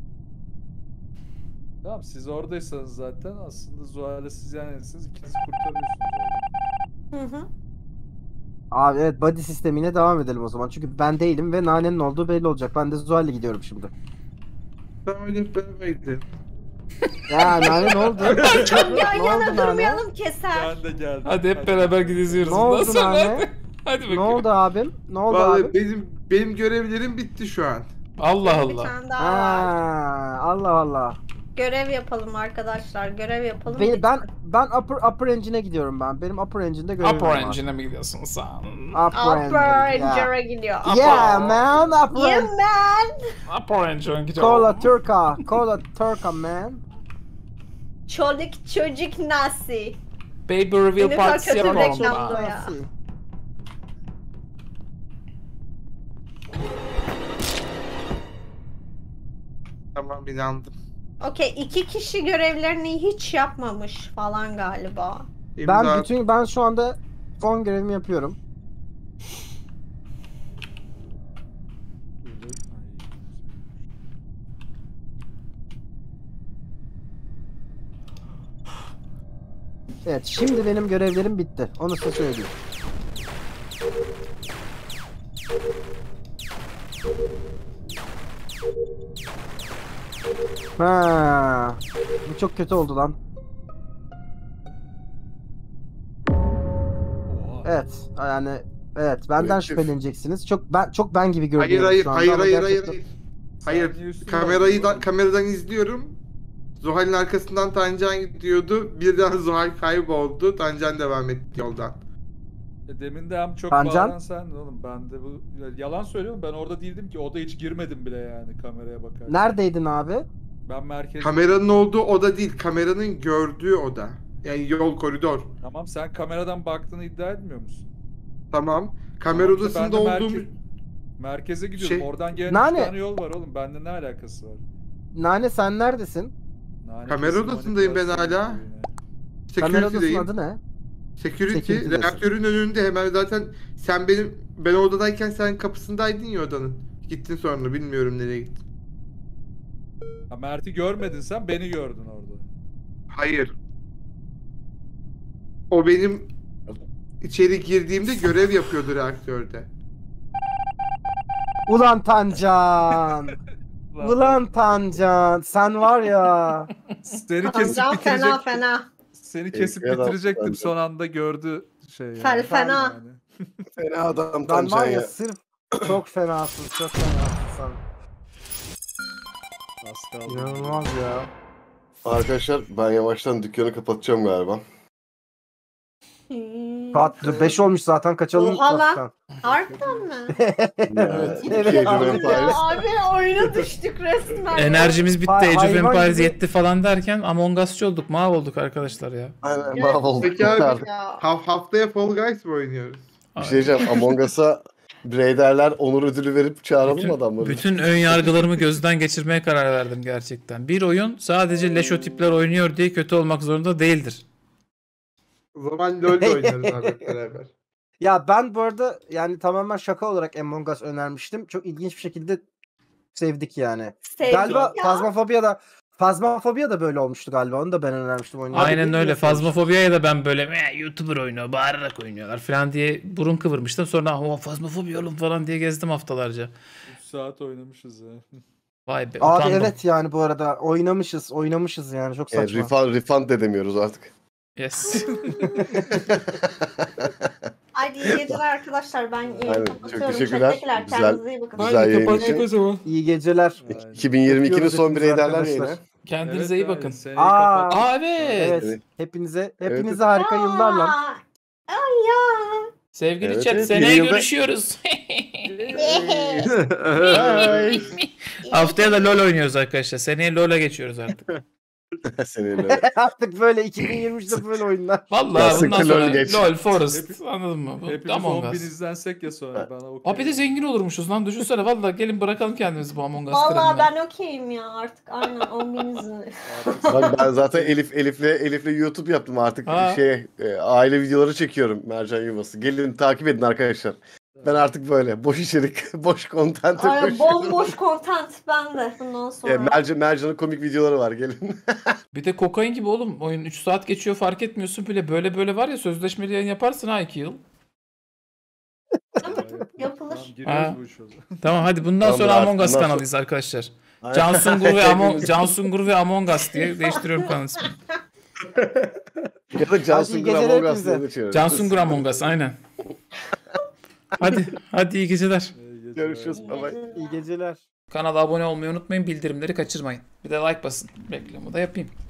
Tamam siz oradaysanız zaten aslında Zuhal'e siz yan yanasınız, ikinizi kurtarıyorsunuz. Hı hı. Abi evet, body sistemine devam edelim o zaman. Çünkü ben değilim ve nanenin olduğu belli olacak. Ben de Zuhal'le gidiyorum şimdi. Ben öyle beraber gidelim. Ya nane ne oldu? Çok yan Ne oldu yana nane? durmayalım keser. Ben de geldim. Hadi hep beraber gidiyoruz. Ne oldu Nasıl lan? nane? Hadi bakayım. Ne oldu abim? Ne oldu Vallahi abi? benim görevlerim bitti şu an. Allah Bir Allah. tane daha var. Ha, Allah Allah. Görev yapalım arkadaşlar. Görev yapalım. Ben upper engine'e gidiyorum ben. Benim upper engine'de görevim Upper var. Engine'e mi gidiyorsun sen? Upper Upper engine. Yeah. Engine'e gidiyor. Yeah man, upper Yeah engine. man. Upper Engine'e gidiyorum. Cola Turka. Cola Turka man. Çoluk çocuk nasi. Baby reveal Ne kadar partisi kötü bir yapalım. reklamdı o da. ya. Tamam inandım. Okey, 2 kişi görevlerini hiç yapmamış falan galiba. Ben şu anda son görevimi yapıyorum. Evet, şimdi benim görevlerim bitti. Onu size söyleyeyim. Ha, bu çok kötü oldu lan. Oha. Evet, yani evet benden Mürekkep. şüpheleneceksiniz. Çok ben gibi Hayır görünüyorum hayır şu anda hayır ama hayır hayır. gerçekten- Hayır. Sen niye üstüne Kamerayı da baktın? kameradan izliyorum. Zuhal'in arkasından Tancan gidiyordu. Birden Zuhal kayboldu. Tancan devam etti yoldan. Demin de hem çok Tancan? bağıran sendin oğlum. Ben de bu yalan söylüyorum. Ben orada değildim ki. Oda hiç girmedim bile yani kameraya bakarken. Neredeydin abi? Ben merkezde. Kameranın olduğu oda değil, kameranın gördüğü oda. Yani yol, koridor. Tamam sen kameradan baktığını iddia etmiyor musun? Tamam. Kamera Tamam, işte ben odasında de olduğum... merkeze gidiyorum. Şey- Oradan gelen Nane. 3 tane yol var oğlum. Bende ne alakası var? Nane sen neredesin? Nane Kamera kesin odasındayım ben manipülasyon hala. yapıyor yine. Kamera odasının Security'deyim. adı ne? Security, Security'desin. reaktörün önünde hemen zaten ben odadayken sen kapısındaydın ya odanın. Gittin sonra bilmiyorum nereye gittin. Ha, Mert'i görmedin sen, beni gördün orada. Hayır. O benim içeri girdiğimde görev yapıyordu reaktörde. Ulan Tancan. Ulan Tancan. Sen var ya. Seni kesip Tancan fena bitirecektim. fena. Seni kesip Tehlikeli adam bitirecektim. bence. Son anda gördü şey. Fel fena. Yani. Fena adam Ben Tancan var ya ya. sırf çok fenasın. Çok fenasın sen. Az kaldı. İnanılmaz ya. Arkadaşlar ben yavaştan dükkanı kapatacağım galiba. Saat 5 olmuş zaten, kaçalım. Oha lan. ufaktan. Harbiden mi? Evet. Evet, Age of abi. Empires. Ya abi oyuna düştük resmen. Enerjimiz bitti, Hay- Age of hayvan Empires gibi- yetti falan derken Among Us'çı olduk, mahvolduk arkadaşlar ya. Aynen mahvolduk. Peki abi- Artık Ya. Haftaya Fall Guys mı oynuyoruz? bir şey diyeceğim. Among Us'a Braider'ler onur ödülü verip çağıralım mı adamları? Bütün ön yargılarımı gözden geçirmeye karar verdim gerçekten. Bir oyun sadece leşo tipler oynuyor diye kötü olmak zorunda değildir. O zaman LoL oynarız abi hep beraber. Ya ben bu arada yani tamamen şaka olarak Among Us önermiştim. Çok ilginç bir şekilde sevdik yani. Sevdik Galiba ya. Fazmafobia da böyle olmuştu galiba. Onu da ben önermiştim oyunu. Aynen öyle. Biliyorsunuz. Fazmafobiya'ya da ben böyle YouTuber oynuyor, bağırarak oynuyorlar falan diye burun kıvırmıştım. Sonra o fazmafobiya oğlum falan diye gezdim haftalarca. 3 saat oynamışız ya. Vay be, Abi utandım. evet yani bu arada oynamışız yani çok saçma. Refund edemiyoruz artık. Yes. Hadi iyi geceler arkadaşlar. Ben Aynen, çok kapatıyorum. teşekkürler. Chat'tekiler, Güzel. kendinize iyi bakın. Güzel yayın kapattık için. o zaman. İyi geceler. Aynen. 2022'nin son bir Hepinize ederler arkadaşlar. yine. Kendinize Evet iyi ya, bakın. seneyi Aa, kapattık. Aa evet. Evet. Hepinize Evet. harika yıllar lan. Aa, ay ya. Sevgili Evet, chat, evet. seneye Yeni yılda- görüşüyoruz. Haftaya da LoL oynuyoruz arkadaşlar. Seneye LoL'a geçiyoruz artık. Seninle. Artık böyle 2023'te böyle oyunlar. Vallahi Nasıl bundan ki sonra LoL geç. LoL, Forest, anladın mı? Bu Hepimiz Among 10.000 Us. izlensek ya sonra bana okey. Abi de zengin olurmuşuz lan, düşünsene. Vallahi gelin bırakalım kendimizi bu Among Us Vallahi trendine. ben okeyim ya artık. Aynen 10.000 izin. Bak ben zaten Elif'le YouTube yaptım artık. Ha. Aile videoları çekiyorum Mercan Yuvası. Gelin takip edin arkadaşlar. Ben artık böyle boş içerik, boş content'e Ay, koşuyorum. bomboş content ben de bundan sonra. Mercan'ın komik videoları var gelin. Bir de kokain gibi oğlum. Oyun 3 saat geçiyor, fark etmiyorsun bile. Böyle var ya, sözleşmeli yayın yaparsın ha 2 yıl. Yapılır. Tamam, giriyoruz Ha. bu işe o zaman. Tamam hadi bundan Tamam, sonra artık Among Us bundan sonra- kanalıyız arkadaşlar. Can Sungur ve Among Us diye değiştiriyorum kanal ismini. Ya da Can Hadi iyi Sungur geceler Among Us hepinize. diye geçiyoruz. Can Sungur Among Us aynen. Hadi iyi geceler. İyi geceler. Görüşürüz. Bye bye. İyi geceler. Kanala abone olmayı unutmayın, bildirimleri kaçırmayın. Bir de like basın. Reklamı da yapayım.